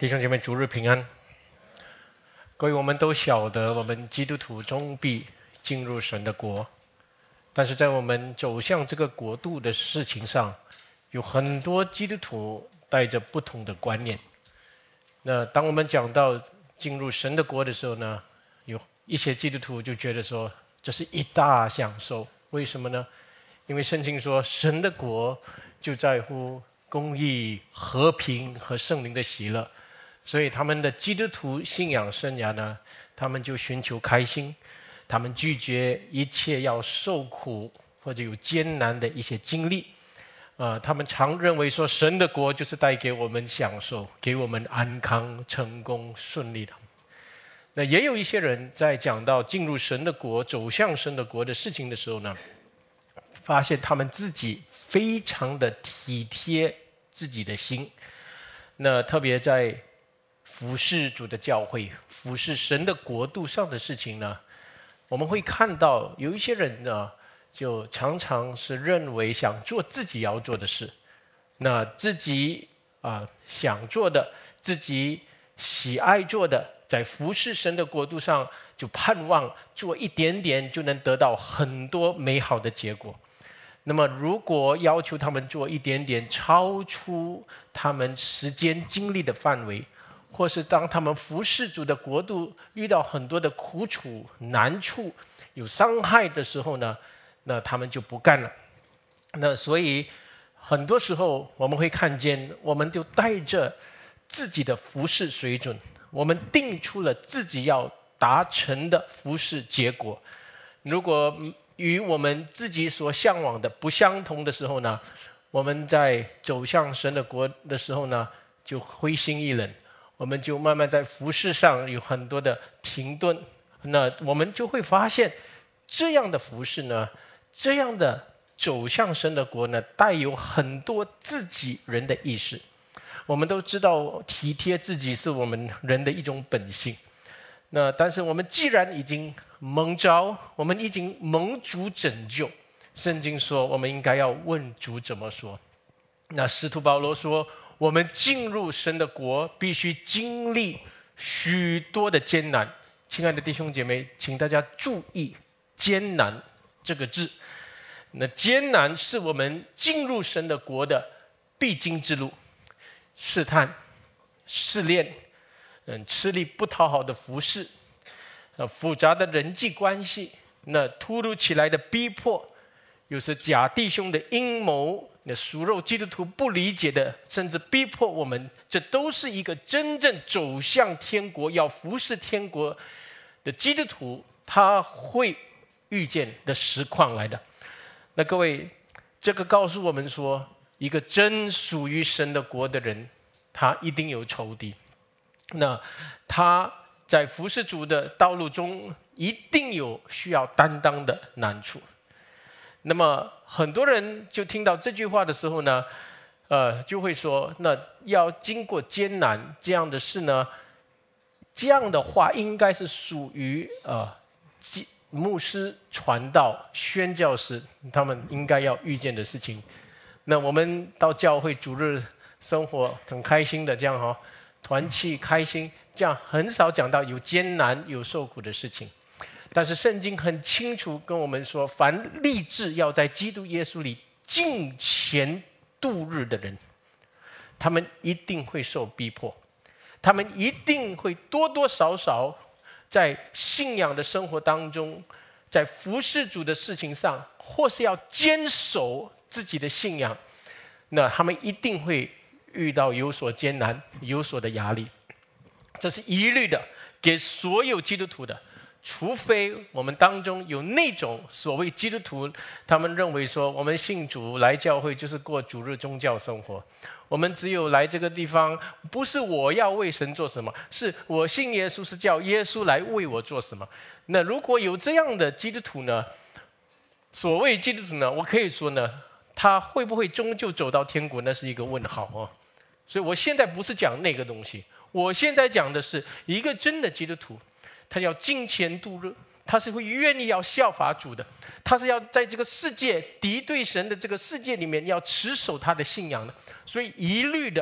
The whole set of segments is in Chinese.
弟兄姐妹，主日平安。各位，我们都晓得，我们基督徒终必进入神的国，但是在我们走向这个国度的事情上，有很多基督徒带着不同的观念。那当我们讲到进入神的国的时候呢，有一些基督徒就觉得说，这是一大享受。为什么呢？因为圣经说，神的国就在乎公义、和平和圣灵的喜乐。所以他们的基督徒信仰生涯呢，他们就寻求开心，他们拒绝一切要受苦或者有艰难的一些经历。他们常认为说，神的国就是带给我们享受，给我们安康、成功、顺利的。那也有一些人在讲到进入神的国、走向神的国的事情的时候呢，发现他们自己非常的体贴自己的心。那特别在服侍主的教会、服侍神的国度上的事情呢，我们会看到有一些人呢，就常常是认为想做自己要做的事，那自己想做的、自己喜爱做的，在服侍神的国度上，就盼望做一点点就能得到很多美好的结果。那么，如果要求他们做一点点超出他们时间精力的范围，或是当他们服侍主的国度遇到很多的苦楚、难处、有伤害的时候呢，那他们就不干了。那所以很多时候我们会看见，我们就带着自己的服侍水准，我们定出了自己要达成的服侍结果。如果与我们自己所向往的不相同的时候呢，我们在走向神的国的时候呢，就灰心意冷。我们就慢慢在服事上有很多的停顿，那我们就会发现，这样的服事呢，这样的走向神的国呢，带有很多自己人的意识。我们都知道，体贴自己是我们人的一种本性。那但是我们既然已经蒙召，我们已经蒙主拯救，圣经说我们应该要问主怎么说。那使徒保罗说，我们进入神的国，必须经历许多的艰难。亲爱的弟兄姐妹，请大家注意“艰难”这个字。那艰难是我们进入神的国的必经之路，试探、试炼，吃力不讨好的服侍，复杂的人际关系，那突如其来的逼迫，有时假弟兄的阴谋。那属肉基督徒不理解的，甚至逼迫我们，这都是一个真正走向天国、要服侍天国的基督徒他会遇见的实况来的。那各位，这个告诉我们说，一个真属于神的国的人，他一定有仇敌。那他在服侍主的道路中，一定有需要担当的难处。那么很多人就听到这句话的时候呢，就会说，那要经过艰难这样的事呢，这样的话应该是属于牧师、传道、宣教师他们应该要遇见的事情。那我们到教会主日生活很开心的这样团契开心，这样很少讲到有艰难、有受苦的事情。但是圣经很清楚跟我们说，凡立志要在基督耶稣里敬虔度日的人，他们一定会受逼迫，他们一定会多多少少在信仰的生活当中，在服侍主的事情上，或是要坚守自己的信仰，那他们一定会遇到有所艰难、有所的压力。这是一律的，给所有基督徒的。除非我们当中有那种所谓基督徒，他们认为说，我们信主来教会就是过主日宗教生活，我们只有来这个地方，不是我要为神做什么，是我信耶稣，是叫耶稣来为我做什么。那如果有这样的基督徒呢，所谓基督徒呢，我可以说呢，他会不会终究走到天国，那是一个问号。所以我现在不是讲那个东西，我现在讲的是一个真的基督徒，他要敬虔度日，他是会愿意要效法主的，他是要在这个世界敌对神的这个世界里面要持守他的信仰的。所以一律的，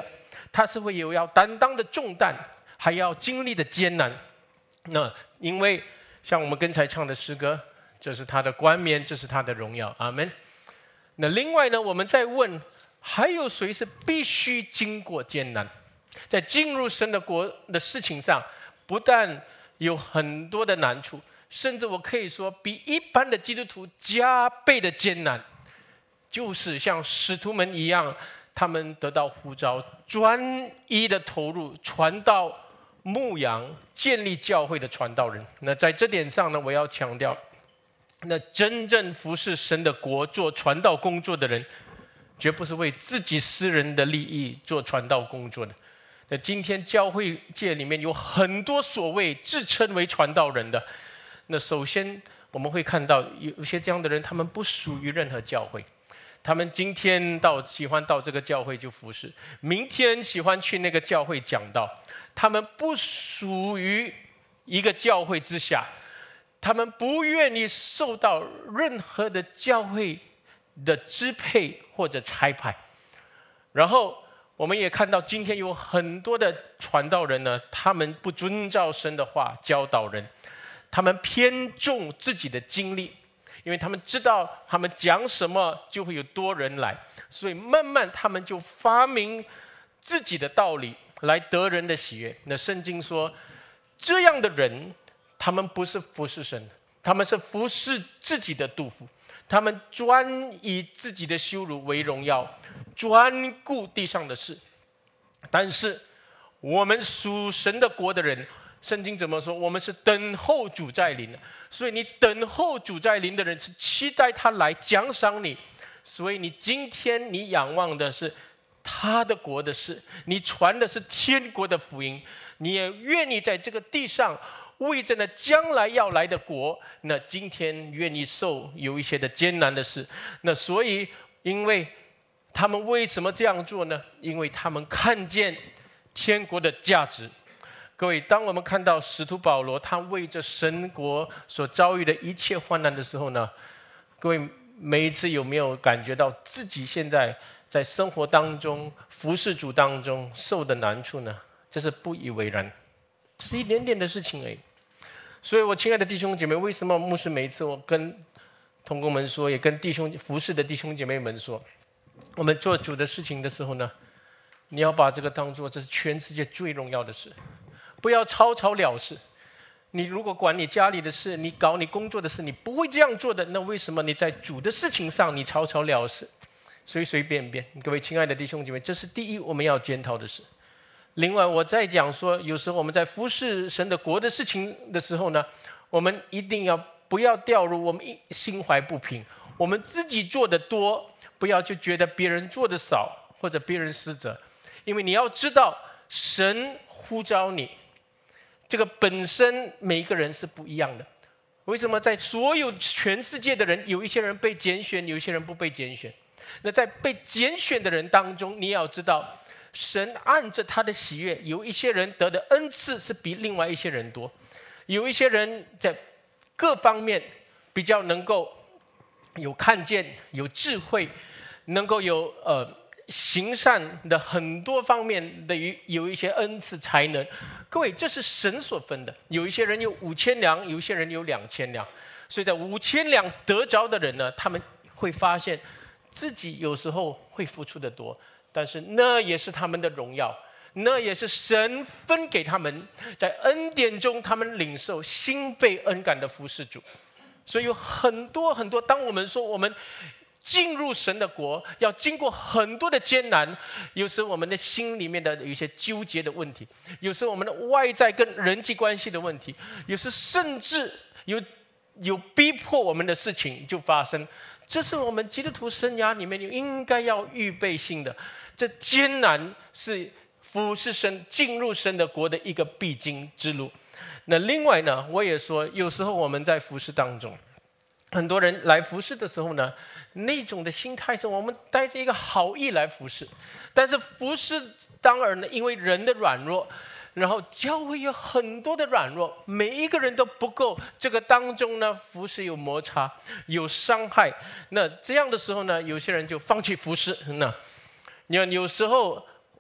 他是会有要担当的重担，还要经历的艰难。那因为像我们刚才唱的诗歌，这是他的冠冕，这是他的荣耀，阿们。那另外呢，我们再问，还有谁是必须经过艰难，在进入神的国的事情上，不但有很多的难处，甚至我可以说比一般的基督徒加倍的艰难，就是像使徒们一样，他们得到呼召，专一的投入传道、牧养、建立教会的传道人。那在这点上呢，我要强调，那真正服侍神的国、做传道工作的人，绝不是为自己私人的利益做传道工作的。那今天教会界里面有很多所谓自称为传道人的，那首先我们会看到有些这样的人，他们不属于任何教会。他们今天喜欢到这个教会就服侍，明天喜欢去那个教会讲道。他们不属于一个教会之下，他们不愿意受到任何的教会的支配或者差派。然后我们也看到今天有很多的传道人呢，他们不遵照神的话教导人，他们偏重自己的经历，因为他们知道他们讲什么就会有多人来，所以慢慢他们就发明自己的道理来得人的喜悦。那圣经说，这样的人他们不是服侍神，他们是服侍自己的肚腹，他们专以自己的羞辱为荣耀，专顾地上的事。但是我们属神的国的人，圣经怎么说？我们是等候主再临的。所以你等候主再临的人，是期待他来奖赏你。所以你今天你仰望的是他的国的事，你传的是天国的福音，你也愿意在这个地上为着那将来要来的国，那今天愿意受有一些的艰难的事。那所以因为他们为什么这样做呢？因为他们看见天国的价值。各位，当我们看到使徒保罗他为着神国所遭遇的一切患难的时候呢，各位每一次有没有感觉到自己现在在生活当中服事主当中受的难处呢？这是不以为然，这是一点点的事情而已。所以我亲爱的弟兄姐妹，为什么牧师每一次我跟同工们说，也跟服事的弟兄姐妹们说，我们做主的事情的时候呢，你要把这个当作这是全世界最荣耀的事，不要草草了事。你如果管你家里的事，你搞你工作的事，你不会这样做的，那为什么你在主的事情上你草草了事，随随便便？各位亲爱的弟兄姐妹，这是第一我们要检讨的事。另外我再讲说，有时候我们在服侍神的国的事情的时候呢，我们一定要不要掉入我们心怀不平，我们自己做的多，不要就觉得别人做的少或者别人失责。因为你要知道，神呼召你，这个本身每一个人是不一样的。为什么在所有全世界的人，有一些人被拣选，有一些人不被拣选？那在被拣选的人当中，你也要知道，神按着他的喜悦，有一些人得的恩赐是比另外一些人多，有一些人在各方面比较能够有看见、有智慧，能够有行善的很多方面的有一些恩赐才能。各位，这是神所分的。有一些人有5000两，有一些人有2000两。所以在5000两得着的人呢，他们会发现自己有时候会付出的多，但是那也是他们的荣耀，那也是神分给他们，在恩典中他们领受心被恩感的服事主。所以有很多很多，当我们说我们进入神的国要经过很多的艰难，有时我们的心里面的有一些纠结的问题，有时我们的外在跟人际关系的问题，有时甚至有逼迫我们的事情就发生。这是我们基督徒生涯里面应该要预备性的。这艰难是服侍神、进入神的国的一个必经之路。那另外呢，我也说，有时候我们在服侍当中，很多人来服侍的时候呢，那种的心态是我们带着一个好意来服侍，但是服侍当然呢，因为人的软弱，然后教会有很多的软弱，每一个人都不够，这个当中呢，服侍有摩擦，有伤害。那这样的时候呢，有些人就放弃服侍。那你看，有时候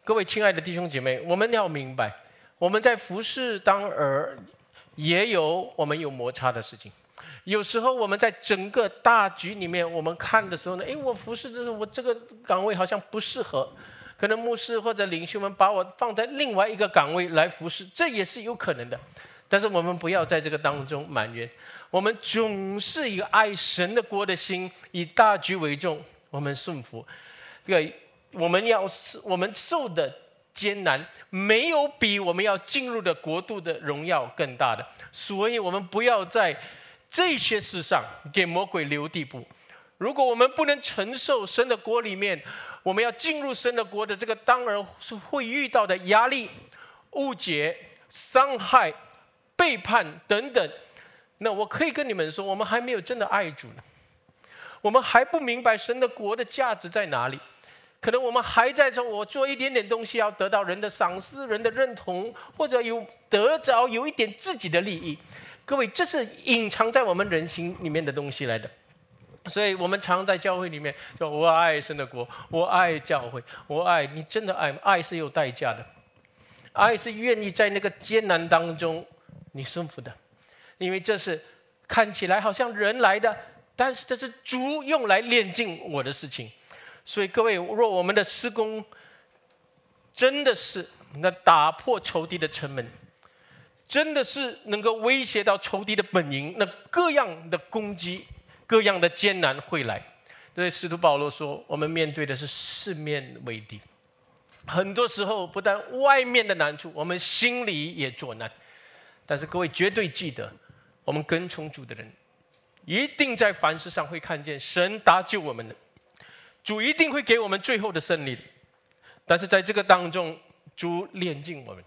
各位亲爱的弟兄姐妹，我们要明白，我们在服侍当儿也有我们有摩擦的事情。有时候我们在整个大局里面，我们看的时候呢，我服侍的时候，我这个岗位好像不适合，可能牧师或者领袖们把我放在另外一个岗位来服侍，这也是有可能的。但是我们不要在这个当中埋怨，我们总是以爱神的国的心，以大局为重，我们顺服。这个我们受的艰难，没有比我们要进入的国度的荣耀更大的，所以我们不要在这些事上给魔鬼留地步。如果我们不能承受神的国里面，我们要进入神的国的这个当然会遇到的压力、误解、伤害、背叛等等，那我可以跟你们说，我们还没有真的爱主呢，我们还不明白神的国的价值在哪里。可能我们还在说，我做一点点东西要得到人的赏识、人的认同，或者有一点自己的利益。各位，这是隐藏在我们人心里面的东西来的。所以我们常在教会里面说，我爱神的国，我爱教会，我爱你。真的爱吗？爱是有代价的，爱是愿意在那个艰难当中你顺服的，因为这是看起来好像人来的，但是这是主用来炼净我的事情。所以各位，若我们的事工真的是那打破仇敌的城门，真的是能够威胁到仇敌的本营，那各样的攻击、各样的艰难会来。对使徒保罗说，我们面对的是四面为敌，很多时候不但外面的难处，我们心里也作难。但是各位绝对记得，我们跟从主的人，一定在凡事上会看见神搭救我们的，主一定会给我们最后的胜利。但是在这个当中，主炼净我们，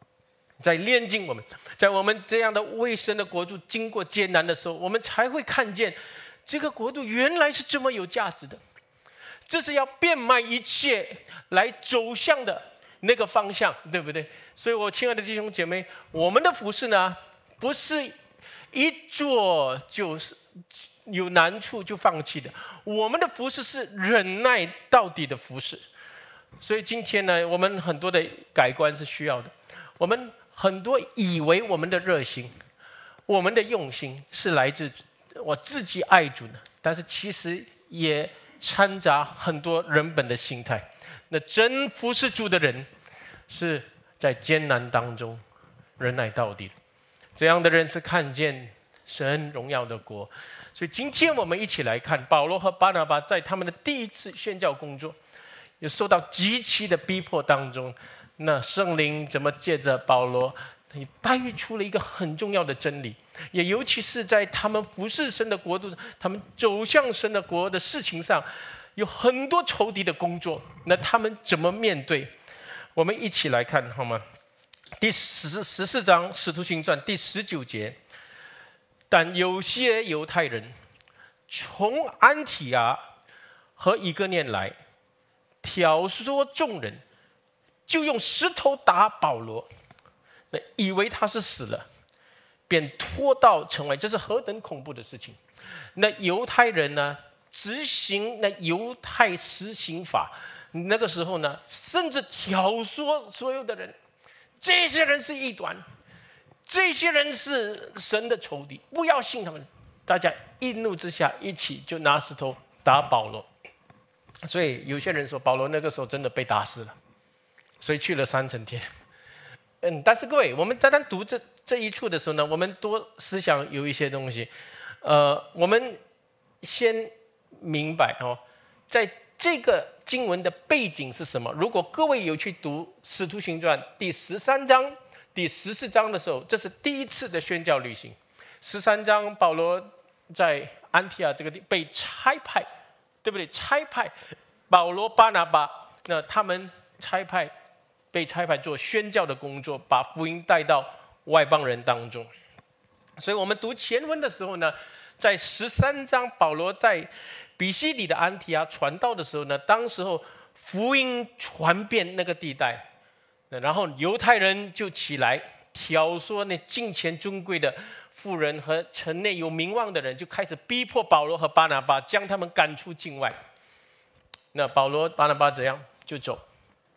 在我们这样的为神的国度经过艰难的时候，我们才会看见这个国度原来是这么有价值的。这是要变卖一切来走向的那个方向，对不对？所以我亲爱的弟兄姐妹，我们的服事呢，不是一做就是有难处就放弃的，我们的服事是忍耐到底的服事。所以今天呢，我们很多的改观是需要的。我们很多以为我们的热心、我们的用心是来自我自己爱主的，但是其实也掺杂很多人本的心态。那真服侍主的人，是在艰难当中忍耐到底的。这样的人是看见神荣耀的国。所以今天我们一起来看保罗和巴拿巴在他们的第一次宣教工作，也受到极其的逼迫当中，那圣灵怎么借着保罗带出了一个很重要的真理，也尤其是在他们服侍神的国度，他们走向神的国的事情上，有很多仇敌的工作，那他们怎么面对？我们一起来看好吗？第14章使徒行传第19节，但有些犹太人从安提阿和以哥念来，挑唆众人，就用石头打保罗，以为他是死了，便拖到城外。这是何等恐怖的事情！那犹太人呢，执行那犹太施行法，那个时候呢，甚至挑唆所有的人，这些人是异端，这些人是神的仇敌，不要信他们。大家一怒之下，一起就拿石头打保罗。所以有些人说，保罗那个时候真的被打死了，所以去了3层天。但是各位，我们单单读这一处的时候呢，我们多思想有一些东西。我们先明白在这个经文的背景是什么。如果各位有去读《使徒行传》第13章、第14章的时候，这是第一次的宣教旅行。13章，保罗在安提阿这个地被差派，对不对？差派保罗、巴拿巴，那他们被差派做宣教的工作，把福音带到外邦人当中。所以我们读前文的时候呢，在13章，保罗在比西底的安提阿传道的时候呢，当时候福音传遍那个地带，然后犹太人就起来挑唆那敬虔尊贵的妇人和城内有名望的人，就开始逼迫保罗和巴拿巴，将他们赶出境外。那保罗、巴拿巴怎样？就走。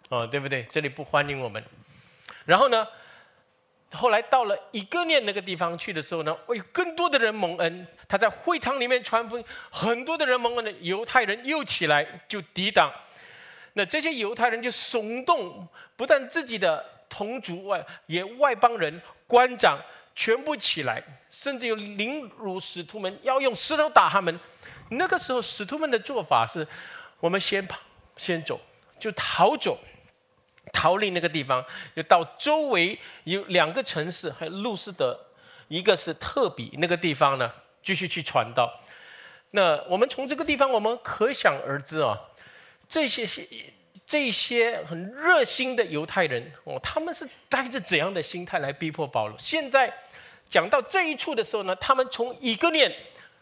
对不对？这里不欢迎我们。然后呢，后来到了以哥念那个地方去的时候呢，有更多的人蒙恩。他在会堂里面传福音，很多的人蒙恩的犹太人又起来就抵挡。那这些犹太人就耸动，不但自己的同族外，也外邦人、官长全部起来，甚至有凌辱使徒们，要用石头打他们。那个时候，使徒们的做法是：我们先跑，先走，就逃走。逃离那个地方，就到周围有2个城市，还有路斯德，一个是特比那个地方呢，继续去传道。那我们从这个地方，我们可想而知这些很热心的犹太人他们是带着怎样的心态来逼迫保罗？现在讲到这一处的时候呢，他们从以哥念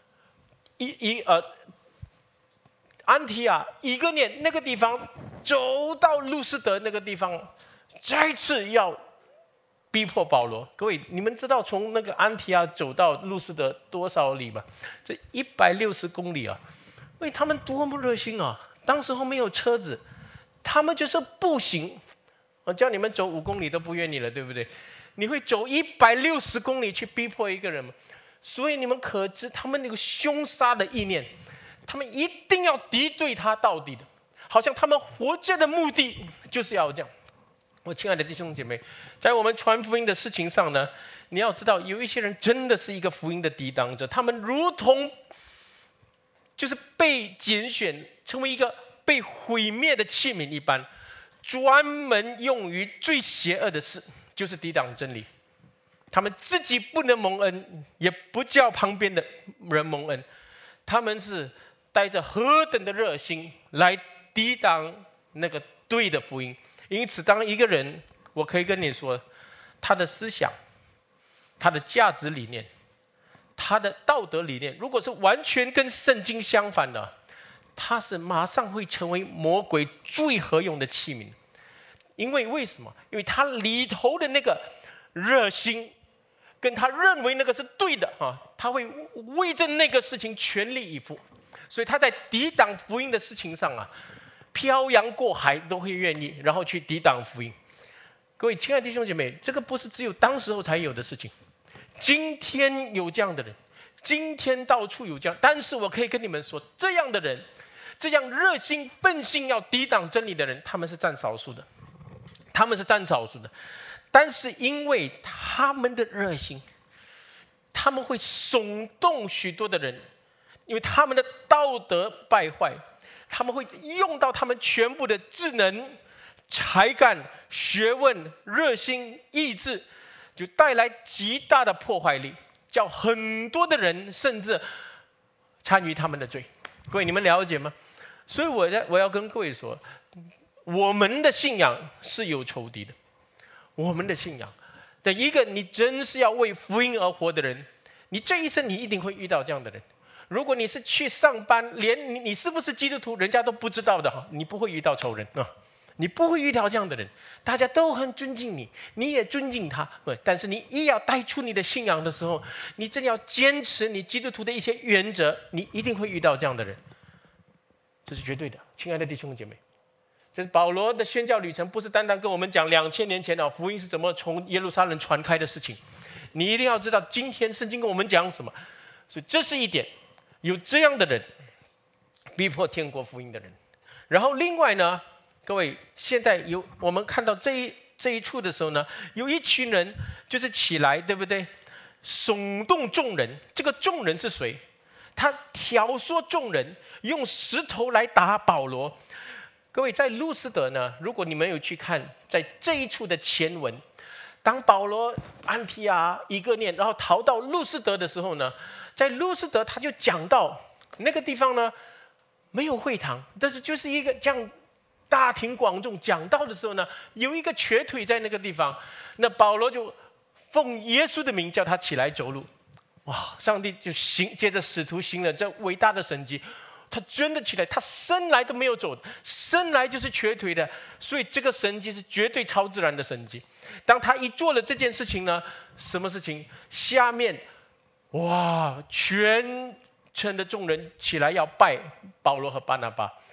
安提亚、以哥念那个地方走到路斯德那个地方，再次要逼迫保罗。各位，你们知道从那个安提亚走到路斯德多少里吗？这160公里啊！为他们多么热心啊！当时候没有车子，他们就是步行。我叫你们走5公里都不愿意了，对不对？你会走160公里去逼迫一个人吗？所以你们可知他们那个凶杀的意念。他们一定要敌对他到底的，好像他们活着的目的就是要这样。我亲爱的弟兄姐妹，在我们传福音的事情上呢，你要知道，有一些人真的是一个福音的抵挡者，他们如同就是被拣选成为一个被毁灭的器皿一般，专门用于最邪恶的事，就是抵挡真理。他们自己不能蒙恩，也不叫旁边的人蒙恩，他们是带着何等的热心来抵挡那个对的福音。因此，当一个人，我可以跟你说，他的思想、他的价值理念、他的道德理念，如果是完全跟圣经相反的，他是马上会成为魔鬼最合用的器皿。因为什么？因为他里头的那个热心，跟他认为那个是对的他会为着那个事情全力以赴。所以他在抵挡福音的事情上漂洋过海都会愿意，然后去抵挡福音。各位亲爱的弟兄姐妹，这个不是只有当时候才有的事情，今天有这样的人，今天到处有这样。但是我可以跟你们说，这样的人，这样热心奋心要抵挡真理的人，他们是占少数的，他们是占少数的。但是因为他们的热心，他们会耸动许多的人。因为他们的道德败坏，他们会用到他们全部的智能、才干、学问、热心、意志，就带来极大的破坏力，叫很多的人甚至参与他们的罪。各位，你们了解吗？所以我要跟各位说，我们的信仰是有仇敌的。我们的信仰的一个，你真是要为福音而活的人，你这一生你一定会遇到这样的人。如果你是去上班，连你是不是基督徒，人家都不知道的你不会遇到仇人你不会遇到这样的人，大家都很尊敬你，你也尊敬他。但是你一要带出你的信仰的时候，你真的要坚持你基督徒的一些原则，你一定会遇到这样的人，这是绝对的。亲爱的弟兄姐妹，这是保罗的宣教旅程，不是单单跟我们讲2000年前福音是怎么从耶路撒冷传开的事情。你一定要知道今天圣经跟我们讲什么。所以这是一点，有这样的人逼迫天国福音的人。然后另外呢，各位，现在我们看到这一处的时候呢，有一群人就是起来，对不对？耸动众人。这个众人是谁？他挑唆众人用石头来打保罗。各位，在路斯德呢，如果你们有去看，在这一处的前文，当保罗、安提亚、以哥念，然后逃到路斯德的时候呢，在路斯德他就讲到那个地方呢，没有会堂，但是就是一个这样大庭广众讲道的时候呢，有一个瘸腿在那个地方，那保罗就奉耶稣的名叫他起来走路。哇！上帝就接着使徒行了这伟大的神迹，他真的起来，他生来都没有走，生来就是瘸腿的，所以这个神迹是绝对超自然的神迹。当他一做了这件事情呢，什么事情？下面哇，全城的众人起来要拜保罗和巴拿巴。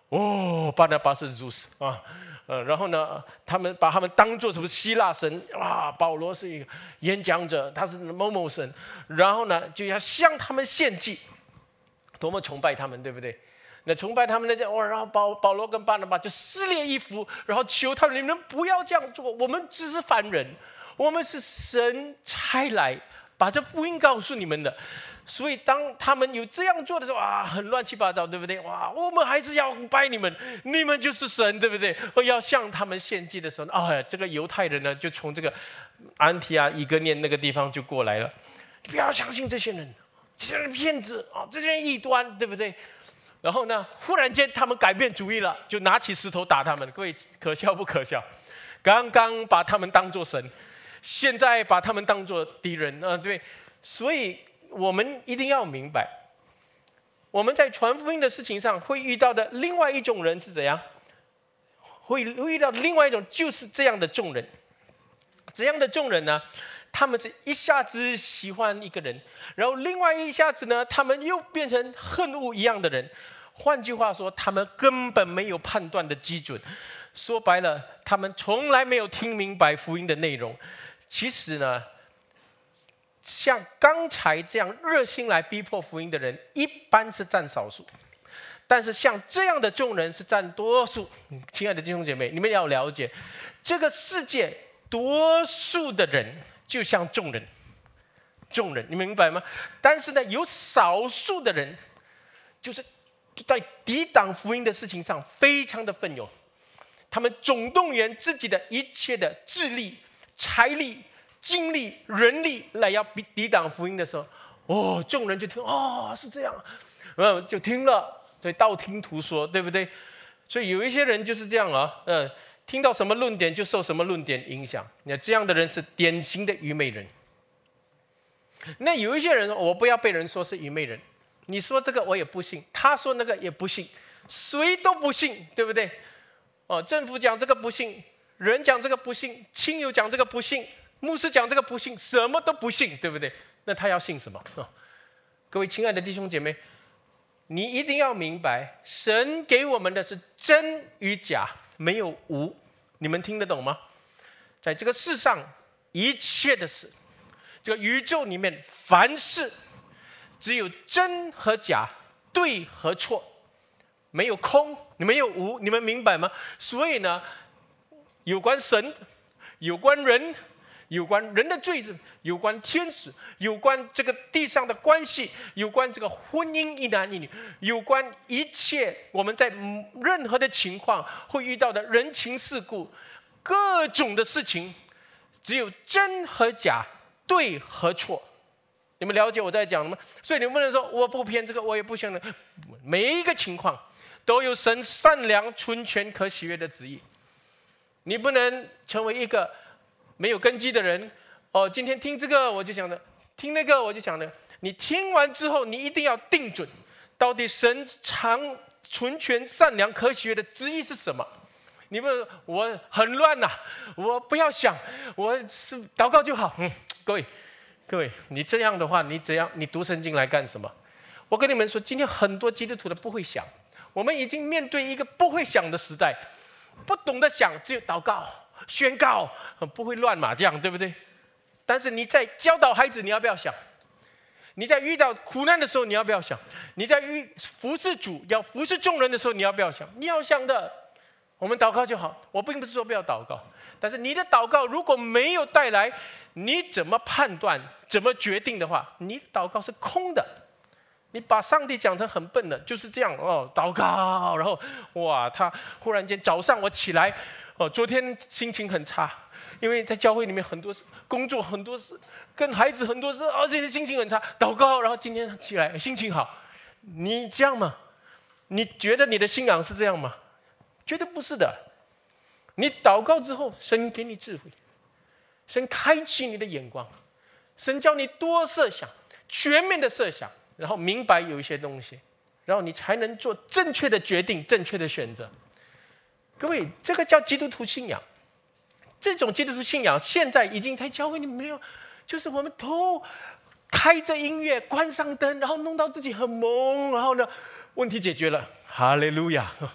巴拿巴是 Zeus 啊，然后呢，他们把他们当作什么希腊神啊，保罗是一个演讲者，他是某某神，然后呢就要向他们献祭，多么崇拜他们，对不对？那崇拜他们那然后保罗跟巴拿巴就撕裂衣服，然后求他们：你们不要这样做，我们只是凡人，我们是神差来把这福音告诉你们的。所以当他们有这样做的时候很乱七八糟，对不对？我们还是要拜你们，你们就是神，对不对？要向他们献祭的时候，这个犹太人呢，就从这个安提阿、以哥念那个地方就过来了。不要相信这些人，这些人骗子这些人异端，对不对？然后呢，忽然间他们改变主意了，就拿起石头打他们。各位，可笑不可笑？刚刚把他们当作神，现在把他们当作敌人对，所以我们一定要明白，我们在传福音的事情上会遇到的另外一种人是怎样？会遇到的另外一种就是这样的众人。这样的众人呢，他们是一下子喜欢一个人，然后另外一下子呢，他们又变成恨恶一样的人。换句话说，他们根本没有判断的基准。说白了，他们从来没有听明白福音的内容。其实呢，像刚才这样热心来逼迫福音的人，一般是占少数，但是像这样的众人是占多数。亲爱的弟兄姐妹，你们要了解，这个世界多数的人就像众人，你明白吗？但是呢，有少数的人，就是在抵挡福音的事情上非常的奋勇，他们总动员自己的一切的智力、财力、精力、人力来要抵挡福音的时候，众人就听，是这样，就听了，所以道听途说，对不对？所以有一些人就是这样听到什么论点就受什么论点影响。那这样的人是典型的愚昧人。那有一些人，我不要被人说是愚昧人。你说这个我也不信，他说那个也不信，谁都不信，对不对？政府讲这个不信，人讲这个不信，亲友讲这个不信，牧师讲这个不信，什么都不信，对不对？那他要信什么？各位亲爱的弟兄姐妹，你一定要明白，神给我们的是真与假，没有无。你们听得懂吗？在这个世上，一切的事，这个宇宙里面，凡事只有真和假，对和错，没有空，没有无，你们明白吗？所以呢，有关神，有关人，有关人的罪，有关天使，有关这个地上的关系，有关这个婚姻一男一女，有关一切我们在任何的情况会遇到的人情世故，各种的事情，只有真和假，对和错。你们了解我在讲什么？所以你们不能说我不偏这个，我也不想的。每一个情况都有神善良、纯全、可喜悦的旨意。你不能成为一个没有根基的人。今天听这个我就想的，听那个我就想的。你听完之后，你一定要定准，到底神常纯全、善良、可喜悦的旨意是什么？你不能我很乱呐，我不要想，我是祷告就好。各位，你这样的话，你怎样？你读圣经来干什么？我跟你们说，今天很多基督徒的不会想，我们已经面对一个不会想的时代，不懂得想，只有祷告、宣告，不会乱麻将，对不对？但是你在教导孩子，你要不要想？你在遇到苦难的时候，你要不要想？你在服侍主、要服侍众人的时候，你要不要想？你要想的。我们祷告就好，我并不是说不要祷告，但是你的祷告如果没有带来你怎么判断、怎么决定的话，你祷告是空的。你把上帝讲成很笨的，就是这样祷告，然后他忽然间早上我起来，昨天心情很差，因为在教会里面很多事，工作很多事，跟孩子很多事，这些心情很差，祷告，然后今天起来心情好，你这样吗？你觉得你的信仰是这样吗？绝对不是的。你祷告之后，神给你智慧，神开启你的眼光，神叫你多设想，全面的设想，然后明白有一些东西，然后你才能做正确的决定、正确的选择。各位，这个叫基督徒信仰。这种基督徒信仰现在已经在教会里没有，就是我们头开着音乐，关上灯，然后弄到自己很懵，然后呢，问题解决了，哈利路亚。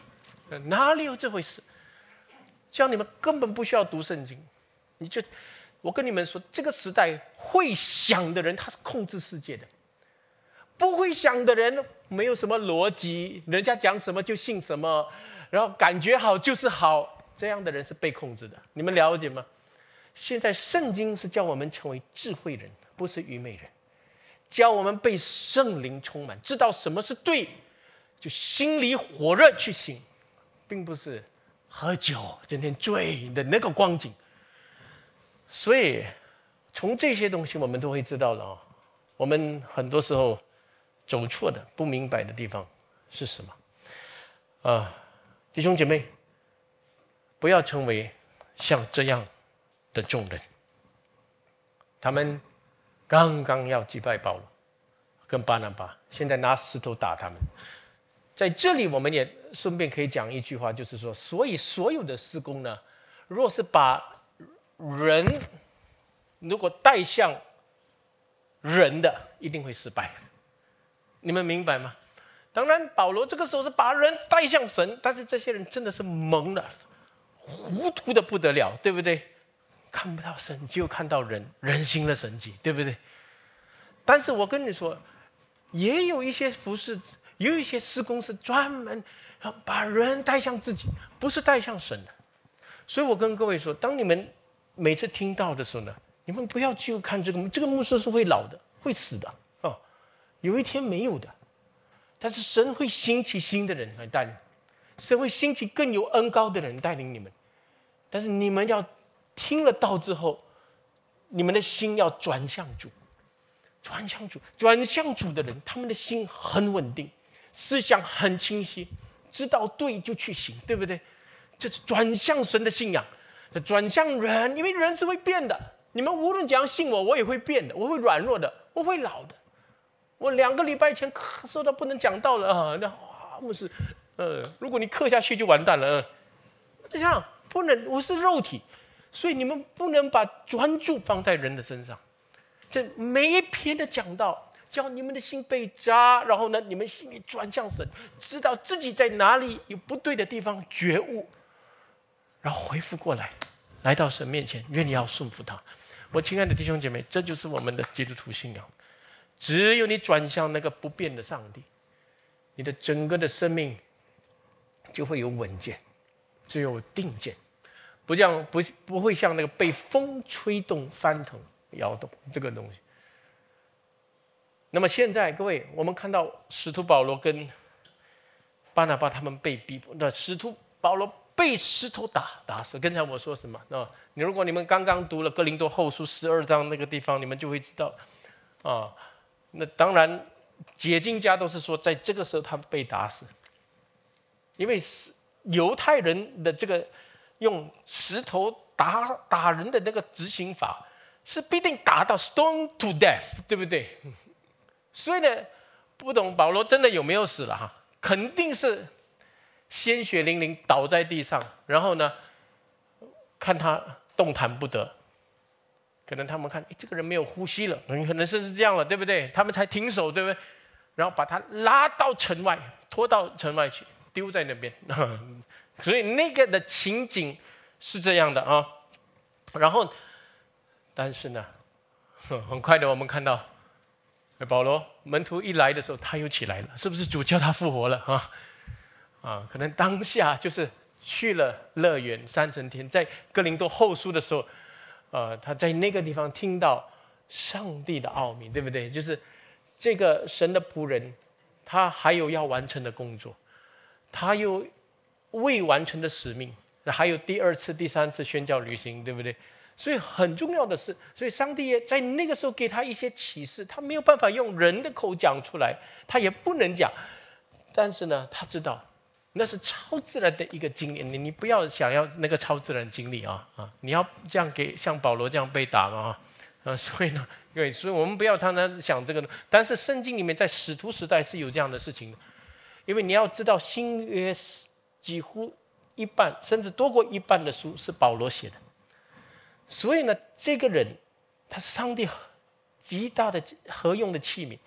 哪里有这回事？叫你们根本不需要读圣经，我跟你们说，这个时代会想的人他是控制世界的，不会想的人没有什么逻辑，人家讲什么就信什么，然后感觉好就是好，这样的人是被控制的。你们了解吗？现在圣经是叫我们成为智慧人，不是愚昧人，教我们被圣灵充满，知道什么是对，就心里火热去行，并不是喝酒整天醉的那个光景。所以从这些东西我们都会知道了，我们很多时候走错的不明白的地方是什么弟兄姐妹，不要成为像这样的众人。他们刚刚要击败保罗跟巴拿巴，现在拿石头打他们。在这里我们也顺便可以讲一句话，就是说，所以所有的事工呢，若是把人如果带向人的，一定会失败。你们明白吗？当然保罗这个时候是把人带向神，但是这些人真的是懵了，糊涂的不得了，对不对？看不到神，就看到人心的神迹，对不对？但是我跟你说，也有一些服事，也有一些事工是专门把人带向自己，不是带向神的。所以我跟各位说，当你们每次听到的时候呢，你们不要去看这个牧师是会老的，会死的有一天没有的。但是神会兴起新的人来带领，神会兴起更有恩膏的人带领你们。但是你们要听了道之后，你们的心要转向主，转向主的人，他们的心很稳定，思想很清晰，知道对就去行，对不对？这是转向神的信仰，转向人，因为人是会变的。你们无论怎样信我，我也会变的，我会软弱的，我会老的。我2个礼拜前咳嗽到不能讲道了牧师，如果你咳下去就完蛋了这样不能，我是肉体，所以你们不能把专注放在人的身上。这每一篇的讲道，叫你们的心被扎，然后呢，你们心里转向神，知道自己在哪里有不对的地方，觉悟，然后恢复过来，来到神面前，愿你要顺服他。我亲爱的弟兄姐妹，这就是我们的基督徒信仰。只有你转向那个不变的上帝，你的整个的生命就会有稳健，只有定见，不会像那个被风吹动、翻腾、摇动这个东西。那么现在各位，我们看到使徒保罗跟巴拿巴他们被逼迫，那使徒保罗被石头打死。刚才我说什么如果你们刚刚读了哥林多后书12章那个地方，你们就会知道那当然解经家都是说在这个时候他们被打死，因为犹太人的这个用石头打人的那个执行法是必定打到 stone to death， 对不对？所以呢，不懂保罗真的有没有死了肯定是鲜血淋淋倒在地上，然后呢看他动弹不得，可能他们看这个人没有呼吸了，可能是这样了，对不对？他们才停手，对不对？然后把他拉到城外，拖到城外去，丢在那边所以那个的情景是这样的然后但是呢很快的我们看到保罗门徒一来的时候他又起来了，是不是主叫他复活了可能当下就是去了乐园3整天。在哥林多后书的时候他在那个地方听到上帝的奥秘，对不对？就是这个神的仆人，他还有要完成的工作，他有未完成的使命，还有第2次、第3次宣教旅行，对不对？所以很重要的是，所以上帝也在那个时候给他一些启示，他没有办法用人的口讲出来，他也不能讲，但是呢，他知道那是超自然的一个经验，你不要想要那个超自然经历你要这样像保罗这样被打嘛所以呢，所以我们不要常常想这个，但是圣经里面在使徒时代是有这样的事情的，因为你要知道新约几乎一半甚至多过一半的书是保罗写的，所以呢，这个人他是上帝极大的合用的器皿，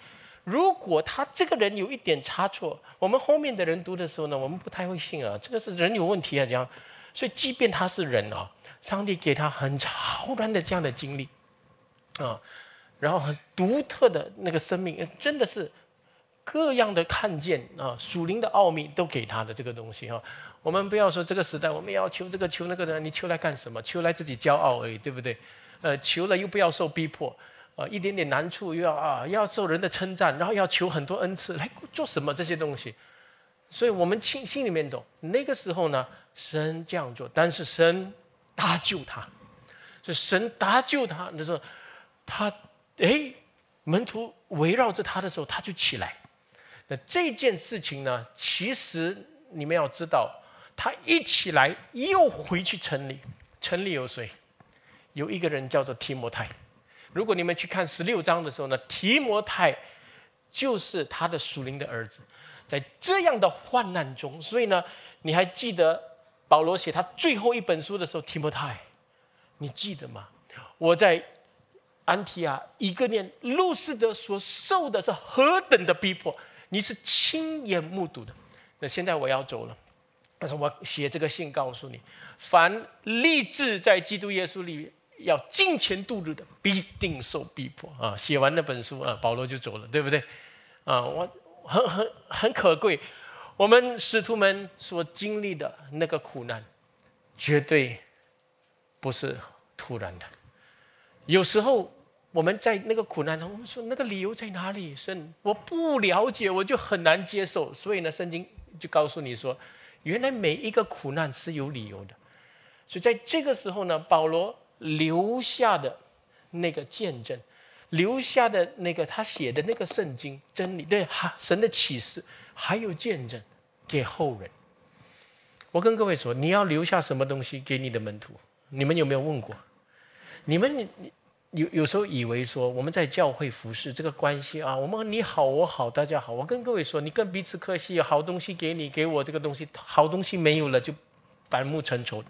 如果他这个人有一点差错，我们后面的人读的时候呢，我们不太会信啊，这个是人有问题啊，这样。所以即便他是人啊，上帝给他很超然的这样的经历啊，然后很独特的那个生命，真的是各样的看见啊，属灵的奥秘都给他的这个东西哈。我们不要说这个时代我们要求这个求那个的，你求来干什么？求来自己骄傲而已，对不对？求了又不要受逼迫。一点点难处又要受人的称赞，然后要求很多恩赐来做什么这些东西？所以我们心里面懂，那个时候呢，神这样做，但是神搭救他，所以神搭救他的时候，他门徒围绕着他的时候，他就起来。那这件事情呢，其实你们要知道，他一起来又回去城里，城里有谁？有一个人叫做提摩太。如果你们去看16章的时候呢，提摩太就是他的属灵的儿子，在这样的患难中，所以呢，你还记得保罗写他最后一本书的时候，提摩太，你记得吗？我在安提阿、以哥念、路斯德所受的是何等的逼迫，你是亲眼目睹的。那现在我要走了，但是我写这个信告诉你，凡立志在基督耶稣里要敬虔度日的，必定受逼迫啊！写完那本书啊，保罗就走了，对不对？我很可贵，我们使徒们所经历的那个苦难，绝对不是突然的。有时候我们在那个苦难中，我们说那个理由在哪里？神，我不了解，我就很难接受。所以呢，圣经就告诉你说，原来每一个苦难是有理由的。所以在这个时候呢，保罗留下的那个见证，留下的那个他写的那个圣经真理，对神的启示，还有见证给后人。我跟各位说，你要留下什么东西给你的门徒？你们有没有问过？你们有时候以为说我们在教会服侍这个关系啊，我们你好我好大家好。我跟各位说，你跟彼此客气，有好东西给你给我这个东西，好东西没有了就反目成仇。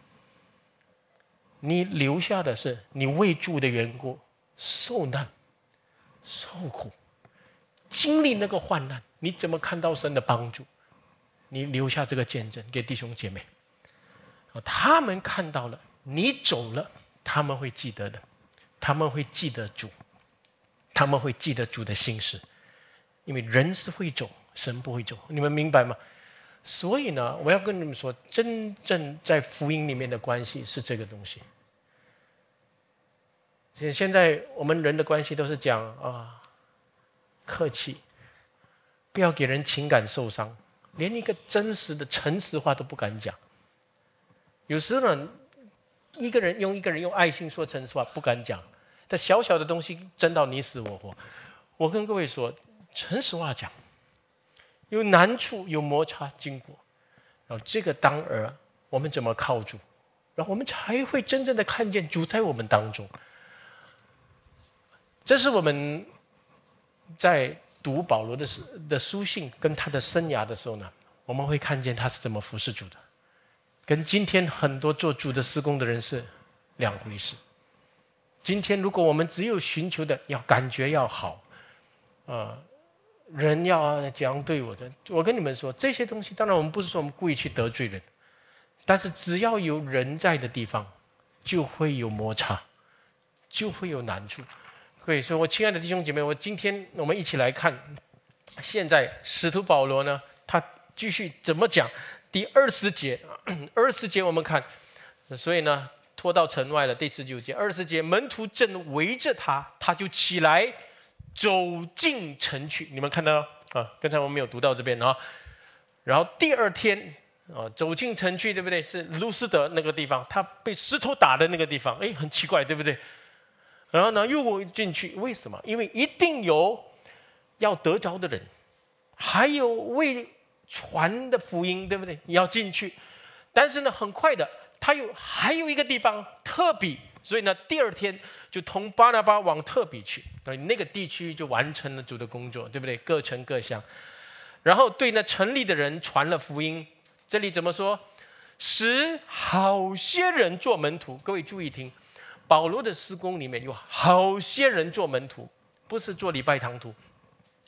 你留下的是你为主的缘故受难、受苦、经历那个患难，你怎么看到神的帮助？你留下这个见证给弟兄姐妹，他们看到了，你走了，他们会记得的，他们会记得主，他们会记得主的心事，因为人是会走，神不会走，你们明白吗？所以呢，我要跟你们说，真正在福音里面的关系是这个东西。现在我们人的关系都是讲客气，不要给人情感受伤，连一个真实的诚实话都不敢讲。有时候呢，一个人用爱心说诚实话不敢讲，但小小的东西争到你死我活。我跟各位说，诚实话讲，有难处有摩擦经过，然后这个当儿我们怎么靠主，然后我们才会真正的看见主在我们当中。这是我们在读保罗的书信跟他的生涯的时候呢，我们会看见他是怎么服侍主的，跟今天很多做主的事工的人是两回事。今天如果我们只有寻求的要感觉要好，人要怎样对我的，我跟你们说这些东西，当然我们不是说我们故意去得罪人，但是只要有人在的地方，就会有摩擦，就会有难处。所以说，我亲爱的弟兄姐妹，今天我们一起来看，现在使徒保罗呢，他继续怎么讲？第20节我们看，所以呢，拖到城外了。第19节、20节，门徒正围着他，他就起来走进城去。你们看到啊？刚才我们没有读到这边啊。然后第二天走进城去，对不对？是路斯德那个地方，他被石头打的那个地方，很奇怪，对不对？然后呢，又进去，为什么？因为一定有要得着的人，还有为传的福音，对不对？要进去，但是呢，很快的，还有一个地方特比，所以呢，第二天就同巴拿巴往特比去，那个地区就完成了主的工作，对不对？各城各乡，然后对那城里的人传了福音。这里怎么说？使好些人做门徒。各位注意听。保罗的事工里面有好些人做门徒，不是做礼拜堂徒，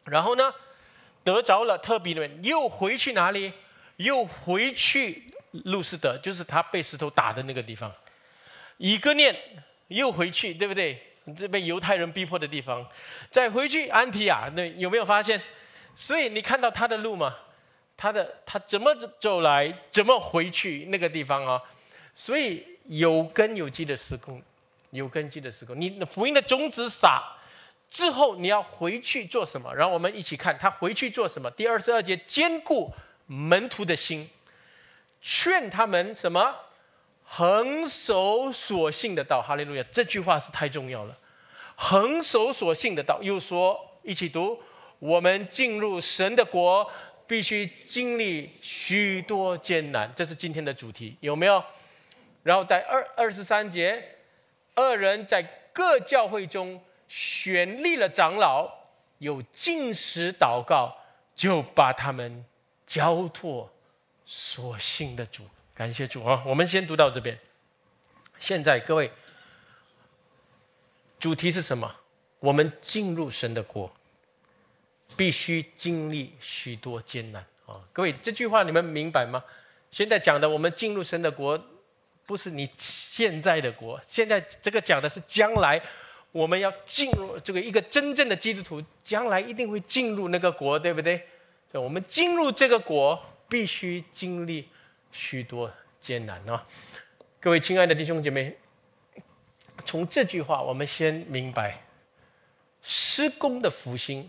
然后呢，得着了特比的人，又回去哪里？又回去路斯德，就是他被石头打的那个地方。以哥念又回去，对不对？这被犹太人逼迫的地方，再回去安提亚，那有没有发现？所以你看到他的路吗？他怎么走来，怎么回去那个地方啊？所以有根有基的施工，有根基的施工。你福音的种子撒之后，你要回去做什么？然后我们一起看他回去做什么。第22节，坚固门徒的心，劝他们什么？恒守所信的道。哈利路亚！这句话是太重要了。恒守所信的道，又说一起读：我们进入神的国，必须经历许多艰难。这是今天的主题，有没有？然后在23节，二人在各教会中选立了长老，有禁食祷告，就把他们交托所信的主。感谢主啊！我们先读到这边。现在各位，主题是什么？我们进入神的国，必须经历许多艰难啊！各位，这句话你们明白吗？现在讲的，我们进入神的国，不是你现在的国，现在这个讲的是将来我们要进入这个一个真正的基督徒，将来一定会进入那个国，对不对？我们进入这个国，必须经历许多艰难啊！各位亲爱的弟兄姐妹，从这句话我们先明白，施工的复兴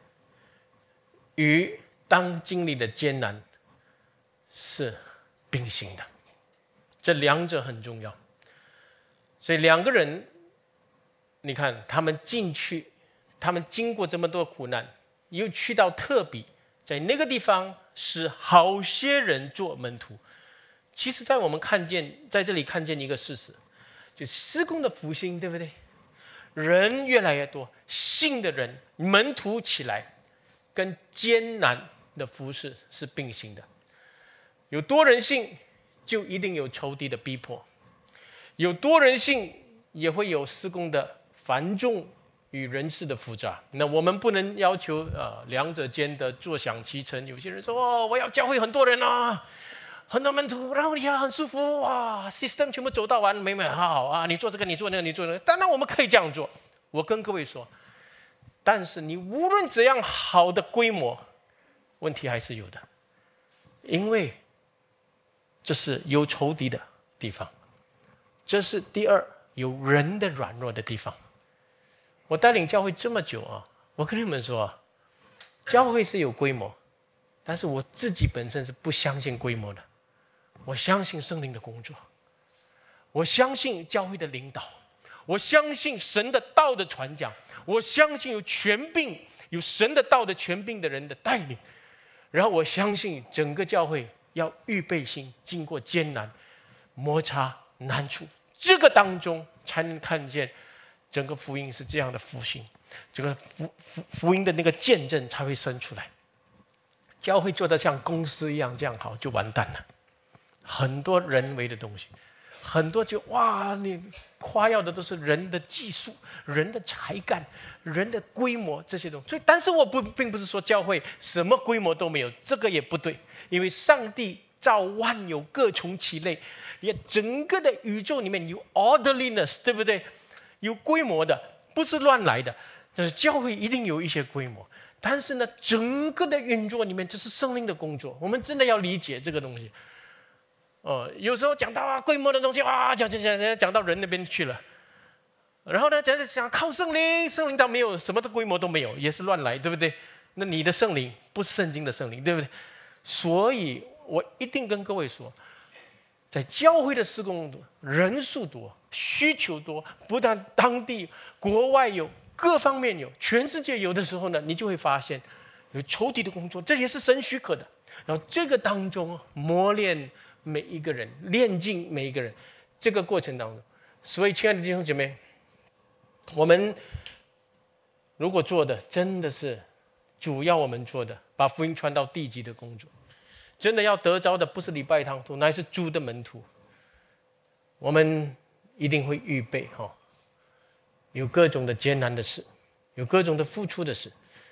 与当经历的艰难是并行的，这两者很重要。所以两个人，你看他们进去，他们经过这么多苦难，又去到特比，在那个地方使好些人做门徒。其实在我们在这里看见一个事实，就施工的复兴，对不对？人越来越多，信的人门徒起来，跟艰难的服事是并行的。有多人信，就一定有仇敌的逼迫；有多人信，也会有施工的繁重与人事的复杂。那我们不能要求两者间的坐享其成。有些人说：“哦，我要教会很多人啊，很多门徒，然后你很舒服哇 ，system 全部走到完，美美好好啊，你做这个，你做那个，你做那个。当然我们可以这样做。我跟各位说，但是你无论怎样好的规模，问题还是有的，因为这是有仇敌的地方，这是第二有人的软弱的地方。我带领教会这么久啊，我跟你们说啊，教会是有规模，但是我自己本身是不相信规模的。我相信圣灵的工作，我相信教会的领导，我相信神的道的传讲，我相信有权柄、有神的道的权柄的人的带领，然后我相信整个教会要预备心，经过艰难、摩擦、难处，这个当中才能看见整个福音是这样的复兴，这个福音的那个见证才会生出来。教会做得像公司一样这样好，就完蛋了。很多人为的东西，很多就哇，你夸耀的都是人的技术、人的才干、人的规模这些东西。所以，但是我并不是说教会什么规模都没有，这个也不对，因为上帝造万有各从其类，也整个的宇宙里面有 orderliness， 对不对？有规模的，不是乱来的。但是教会一定有一些规模，但是呢，整个的运作里面，这是圣灵的工作，我们真的要理解这个东西。有时候讲到规模的东西，哇，讲到人那边去了。然后呢，讲靠圣灵，圣灵倒没有什么的规模都没有，也是乱来，对不对？那你的圣灵不是圣经的圣灵，对不对？所以我一定跟各位说，在教会的事工人数多，需求多，不但当地、国外有，各方面有，全世界有的时候呢，你就会发现有仇敌的工作，这也是神许可的。然后这个当中磨练每一个人，练尽每一个人，这个过程当中，所以亲爱的弟兄姐妹，我们如果做的真的是主要我们做的，把福音传到地极的工作，真的要得着的不是礼拜堂徒，乃是主的门徒。我们一定会预备有各种的艰难的事，有各种的付出的事，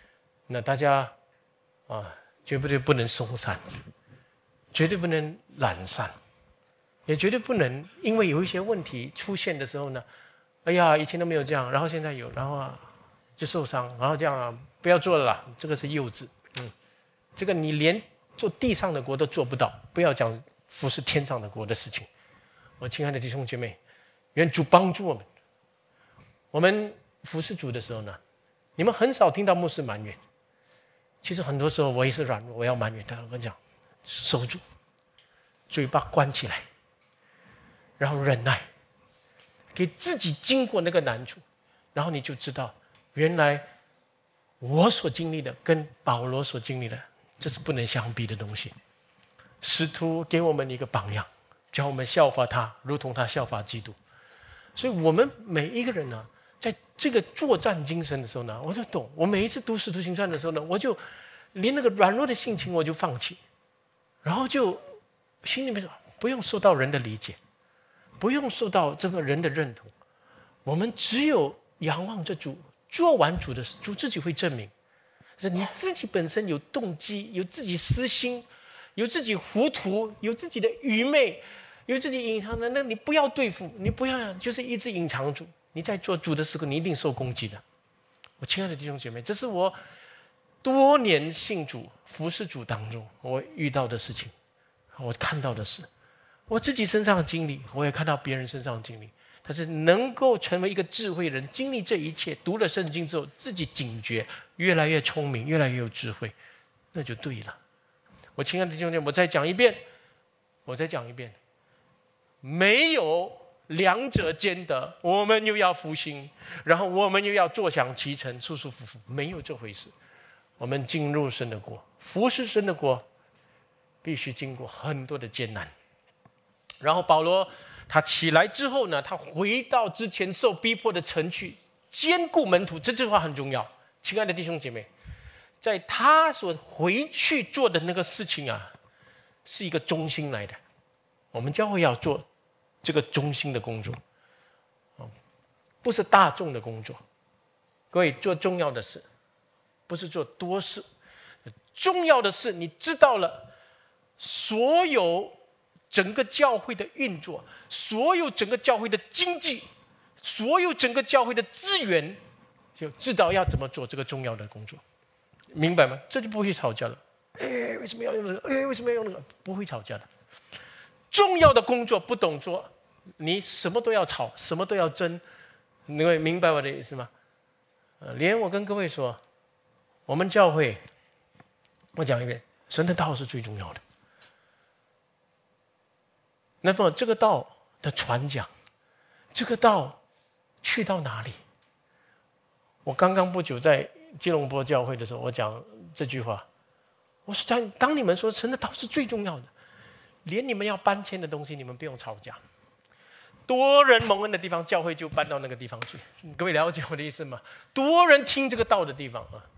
那大家绝对不能松散，绝对不能懒散，也绝对不能因为有一些问题出现的时候呢，哎呀，以前都没有这样，然后现在有，然后就受伤，然后这样不要做了啦，这个是幼稚。这个你连做地上的国都做不到，不要讲服侍天上的国的事情。我亲爱的弟兄姐妹，愿主帮助我们。我们服侍主的时候呢，你们很少听到牧师埋怨。其实很多时候我也是软弱，我要埋怨他。我跟你讲，守住，嘴巴关起来，然后忍耐，给自己经过那个难处，然后你就知道，原来我所经历的跟保罗所经历的，这是不能相比的东西。使徒给我们一个榜样，叫我们效法他，如同他效法基督。所以我们每一个人呢，在这个作战精神的时候呢，我就懂。我每一次读《使徒行传》的时候呢，我就连那个软弱的性情我就放弃，然后就心里面说，不用受到人的理解，不用受到这个人的认同，我们只有仰望着主，做完主的事，主自己会证明。是你自己本身有动机，有自己私心，有自己糊涂，有自己的愚昧，有自己隐藏的，那你不要对付，你不要就是一直隐藏住。你在做主的时候，你一定受攻击的。我亲爱的弟兄姐妹，这是我多年信主服侍主当中我遇到的事情，我看到的事，我自己身上的经历，我也看到别人身上的经历。但是能够成为一个智慧人，经历这一切，读了圣经之后，自己警觉，越来越聪明，越来越有智慧，那就对了。我亲爱的弟兄姐妹，我再讲一遍，没有两者兼得，我们又要复兴，然后我们又要坐享其成，舒舒服服，没有这回事。我们进入神的国，服侍神的国，必须经过很多的艰难。然后保罗他起来之后呢，他回到之前受逼迫的城去，兼顾门徒，这句话很重要。亲爱的弟兄姐妹，在他所回去做的那个事情啊，是一个中心来的。我们教会要做这个中心的工作，不是大众的工作。各位，做重要的事，不是做多事。重要的事，你知道了，所有整个教会的运作，所有整个教会的经济，所有整个教会的资源，就知道要怎么做这个重要的工作，明白吗？这就不会吵架了。为什么要用这个？为什么要用那个？不会吵架的。重要的工作不懂做，你什么都要吵，什么都要争，你会明白我的意思吗？连我跟各位说，我们教会，我讲一遍，神的道是最重要的。那么这个道的传讲，这个道去到哪里？我刚刚不久在基隆坡教会的时候，我讲这句话，我说当你们说神的道是最重要的，连你们要搬迁的东西，你们不用吵架。多人蒙恩的地方，教会就搬到那个地方去。各位了解我的意思吗？多人听这个道的地方啊。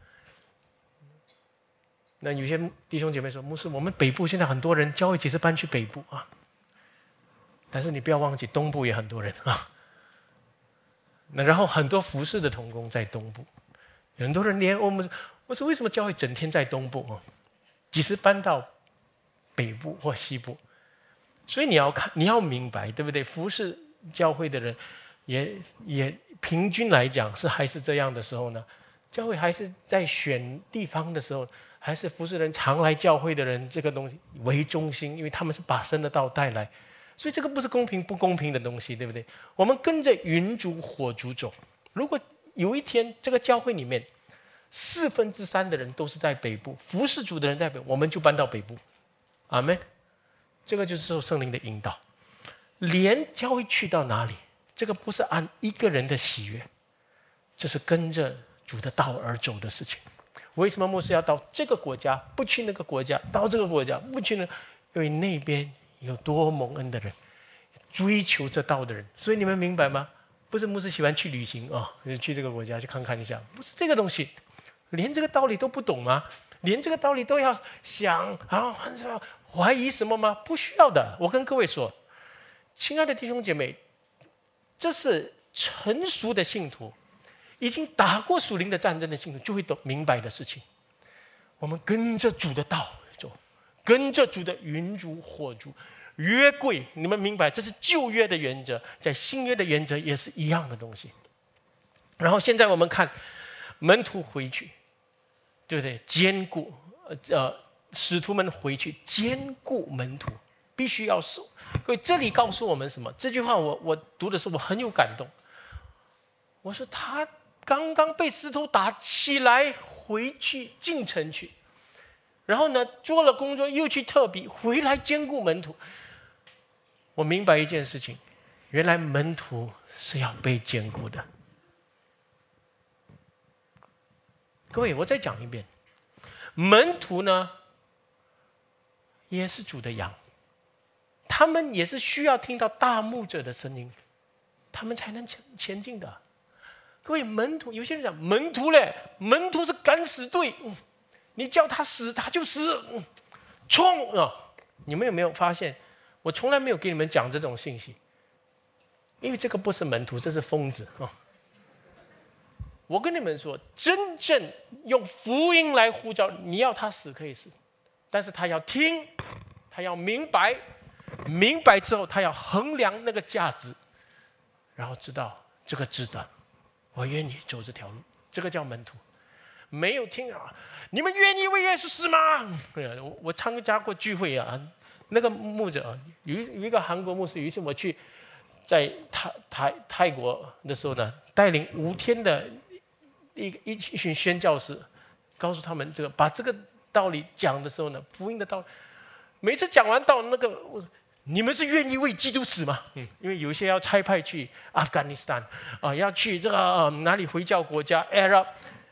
那有些弟兄姐妹说，牧师，我们北部现在很多人，教会其实搬去北部啊。但是你不要忘记，东部也很多人啊。那然后很多服侍的同工在东部，很多人连我说为什么教会整天在东部啊？几时搬到北部或西部？所以你要明白，对不对？服侍教会的人也平均来讲还是这样的时候呢，教会还是在选地方的时候，还是服侍人常来教会的人这个东西为中心，因为他们是把神的道带来，所以这个不是公平不公平的东西，对不对？我们跟着云主火主走。如果有一天这个教会里面3/4的人都是在北部，服侍主的人在北部，我们就搬到北部。阿们。这个就是受圣灵的引导。连教会去到哪里，这个不是按一个人的喜悦，这是跟着主的道而走的事情。为什么牧师要到这个国家，不去那个国家，到这个国家不去呢？因为那边有多蒙恩的人，追求这道的人。所以你们明白吗？不是牧师喜欢去旅行去这个国家去看看一下，不是这个东西。连这个道理都不懂吗？连这个道理都要想怀疑什么吗？不需要的。我跟各位说，亲爱的弟兄姐妹，这是成熟的信徒，已经打过属灵的战争的信徒就会明白的事情。 我们跟着主的道走，跟着主的云柱火柱约柜，你们明白，这是旧约的原则，在新约的原则也是一样的东西。然后现在我们看门徒回去，对不对？坚固，使徒们回去坚固门徒，必须要守。各位，这里告诉我们什么？这句话我读的时候我很有感动。我说他刚刚被石头打起来，回去进城去，然后呢做了工作，又去特比，回来兼顾门徒。我明白一件事情，原来门徒是要被兼顾的。各位，我再讲一遍，门徒呢也是主的羊，他们也是需要听到大牧者的声音，他们才能前进的。各位，门徒有些人讲门徒嘞，门徒是敢死队，你叫他死他就死，冲啊！你们有没有发现，我从来没有给你们讲这种信息，因为这个不是门徒，这是疯子啊！我跟你们说，真正用福音来呼召，你要他死可以死，但是他要听，他要明白，明白之后他要衡量那个价值，然后知道这个值得，我愿意走这条路，这个叫门徒。没有听啊，你们愿意为耶稣死吗？我参加过聚会啊，那个牧者有一个韩国牧师，有一次我去在泰国的时候呢，带领5天的一群宣教士，告诉他们把这个道理讲的时候呢，福音的道理，每次讲完到那个，你们是愿意为基督死吗？因为有些要差派去阿富汗斯坦啊，要去这个哪里回教国家 Arab，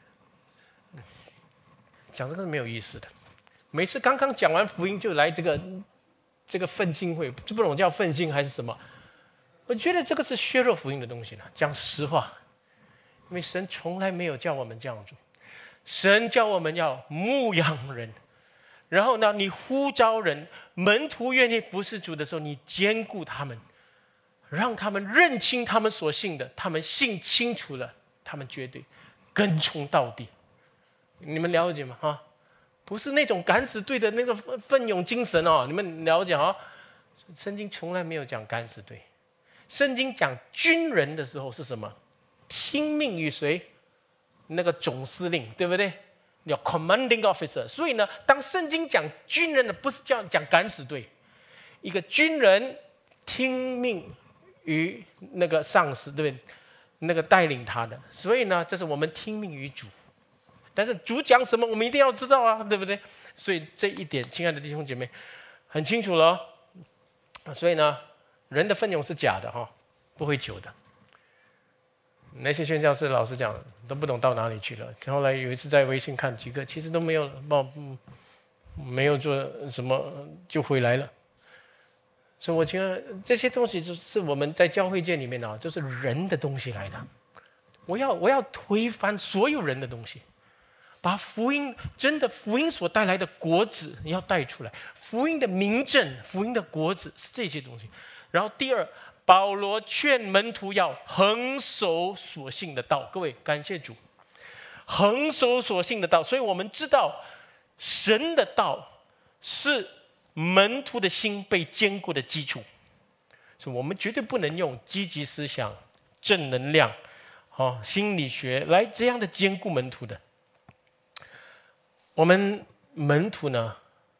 讲这个是没有意思的。每次刚刚讲完福音就来这个奋兴会，不懂叫奋兴还是什么？我觉得这个是削弱福音的东西呢。讲实话，因为神从来没有叫我们这样做，神叫我们要牧养人。然后呢，你呼召人，门徒愿意服侍主的时候，你兼顾他们，让他们认清他们所信的，他们信清楚了，他们绝对跟从到底。你们了解吗？哈，不是那种敢死队的那个奋勇精神哦，你们了解啊？圣经从来没有讲敢死队，圣经讲军人的时候是什么？听命于谁？那个总司令，对不对？叫 commanding officer。所以呢，当圣经讲军人的，不是讲敢死队，一个军人听命于那个上司，对不对？那个带领他的。所以呢，这是我们听命于主。但是主讲什么，我们一定要知道啊，对不对？所以这一点，亲爱的弟兄姐妹，很清楚了。所以呢，人的奋勇是假的哈，不会久的。那些宣教士老师讲都不懂到哪里去了。后来有一次在微信看几个，其实都没有没有做什么就回来了。所以我觉得这些东西就是我们在教会界里面啊，就是人的东西来的。我要推翻所有人的东西，把福音真的福音所带来的果子你要带出来，福音的明证，福音的果子是这些东西。然后第二，保罗劝门徒要恒守所信的道。各位，感谢主，恒守所信的道。所以我们知道神的道是门徒的心被坚固的基础，所以我们绝对不能用积极思想、正能量、心理学来这样的坚固门徒的。我们门徒呢，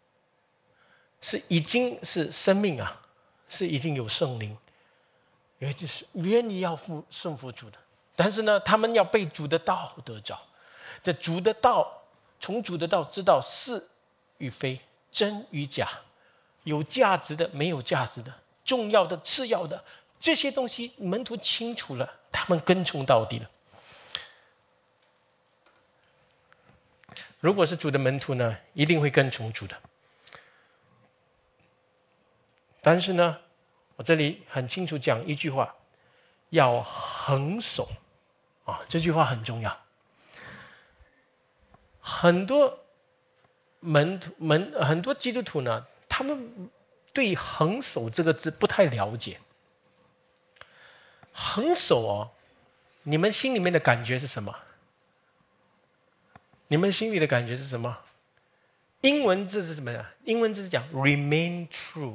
已经是生命啊，是已经有圣灵，也就是愿意要顺服主的。但是呢，他们要被主的道得着。这主的道，从主的道知道是与非，真与假，有价值的，没有价值的，重要的，次要的，这些东西门徒清楚了，他们跟从到底了。如果是主的门徒呢，一定会跟从主的。但是呢，我这里很清楚讲一句话，要恒守啊，这句话很重要。很多很多基督徒呢，他们对恒守这个字不太了解。恒守哦，你们心里面的感觉是什么？你们心里的感觉是什么？ 英文字是什么呀？英文字是讲 remain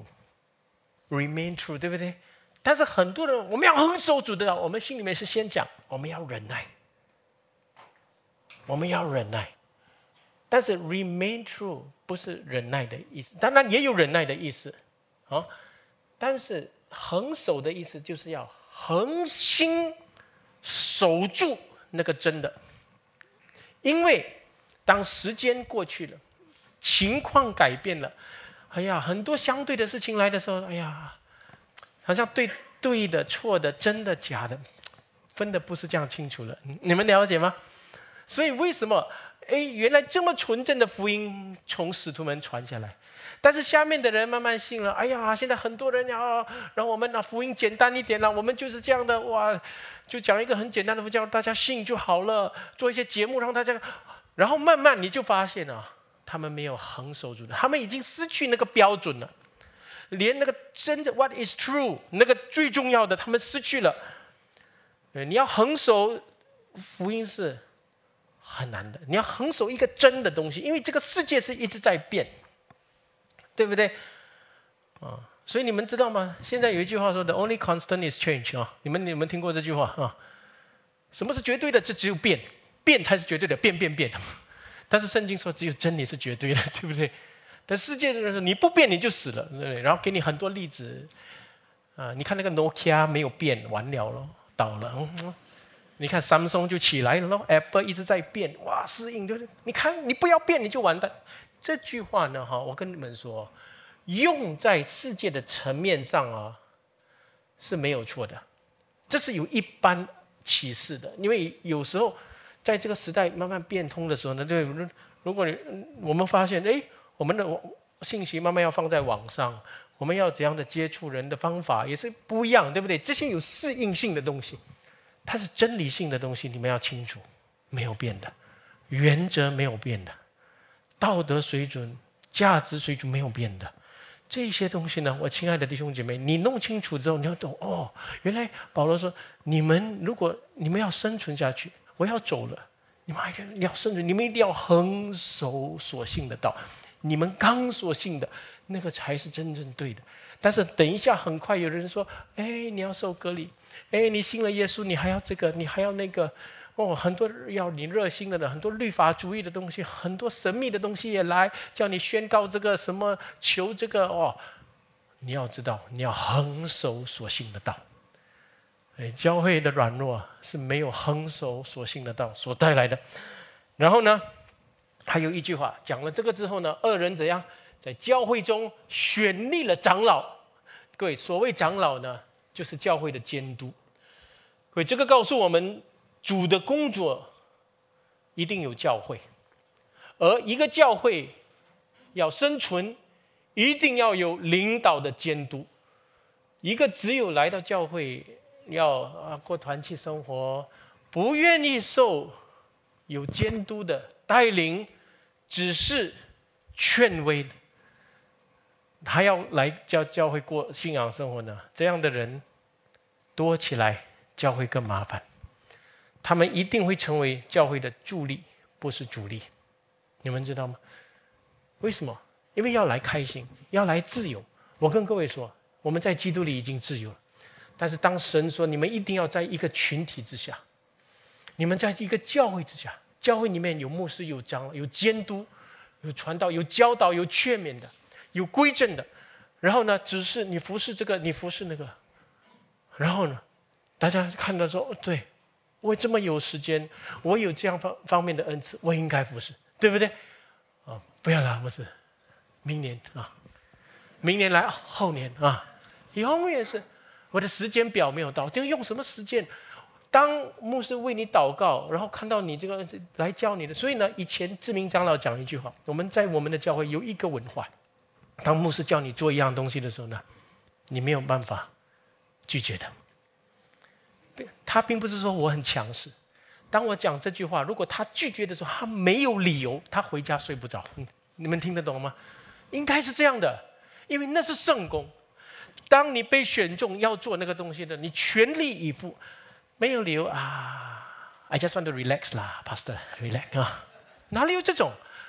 true，remain true， 对不对？但是很多人我们要恒守主的道，我们心里面是先讲我们要忍耐，我们要忍耐。但是 remain true 不是忍耐的意思，当然也有忍耐的意思，但是恒守的意思就是要恒心守住那个真的。因为当时间过去了，情况改变了，很多相对的事情来的时候，好像对的、错的、真的、假的，分的不是这样清楚了。你们了解吗？所以为什么？原来这么纯正的福音从使徒们传下来，但是下面的人慢慢信了。现在很多人让我们福音简单一点了，我们就是这样的，就讲一个很简单的福音，叫大家信就好了，做一些节目让大家，然后慢慢你就发现他们没有恒守住的，他们已经失去那个标准了，连那个真的 what is true 那个最重要的，他们失去了。你要恒守福音是很难的，你要恒守一个真的东西，因为这个世界是一直在变，对不对？所以你们知道吗？现在有一句话说 "The only constant is change" 你们听过这句话什么是绝对的？这只有变，变才是绝对的，变。但是圣经说只有真理是绝对的，对不对？但世界的人说你不变你就死了，对不对？然后给你很多例子你看那个 Nokia 没有变，完了咯，倒了。你看 Samsung 就起来了咯 ，Apple 一直在变，适应就是你看你不要变你就完蛋。这句话呢我跟你们说，用在世界的层面上是没有错的，这是有一般启示的。因为有时候在这个时代慢慢变通的时候呢，对，如果我们发现我们的信息慢慢要放在网上，我们要怎样的接触人的方法也是不一样，对不对？这些有适应性的东西，它是真理性的东西，你们要清楚，没有变的，原则没有变的，道德水准、价值水准没有变的。这些东西呢，我亲爱的弟兄姐妹，你弄清楚之后，你要懂原来保罗说，如果你们要生存下去，我要走了，你要生存，你们一定要恒守所信的道，你们刚所信的那个才是真正对的。但是等一下，很快有人说，你要受割礼，你信了耶稣，你还要这个，你还要那个，很多要你热心的人，很多律法主义的东西，很多神秘的东西也来，叫你宣告这个什么，求这个你要知道，你要恒守所信的道。教会的软弱是没有恒守所信的道所带来的。然后呢，还有一句话讲了这个之后呢，恶人怎样在教会中选立了长老？各位，所谓长老呢，就是教会的监督。各位，这个告诉我们，主的工作一定有教会，而一个教会要生存，一定要有领导的监督。一个只有来到教会要过团契生活，不愿意受有监督的带领、指示、劝慰，还要来教会过信仰生活呢，这样的人多起来，教会更麻烦。他们一定会成为教会的助力，不是主力。你们知道吗？为什么？因为要来开心，要来自由。我跟各位说，我们在基督里已经自由了，但是当神说你们一定要在一个群体之下，你们在一个教会之下，教会里面有牧师、有长老、有监督、有传道、有教导、有劝勉的、有规正的，然后呢，只是你服侍这个，你服侍那个，然后呢，大家看到说，对，我这么有时间，我有这样方面的恩赐，我应该服侍，对不对？不要啦，不是，明年明年来，后年永远是我的时间表没有到，就用什么时间？当牧师为你祷告，然后看到你这个来教你的，所以呢，以前知名长老讲一句话，我们在我们的教会有一个文化，当牧师叫你做一样东西的时候呢，你没有办法拒绝的。他并不是说我很强势，当我讲这句话，如果他拒绝的时候，他没有理由，他回家睡不着。你们听得懂吗？应该是这样的，因为那是圣工。当你被选中要做那个东西的，你全力以赴，没有理由I just want to relax 啦 ，Pastor relax 哪里有这种？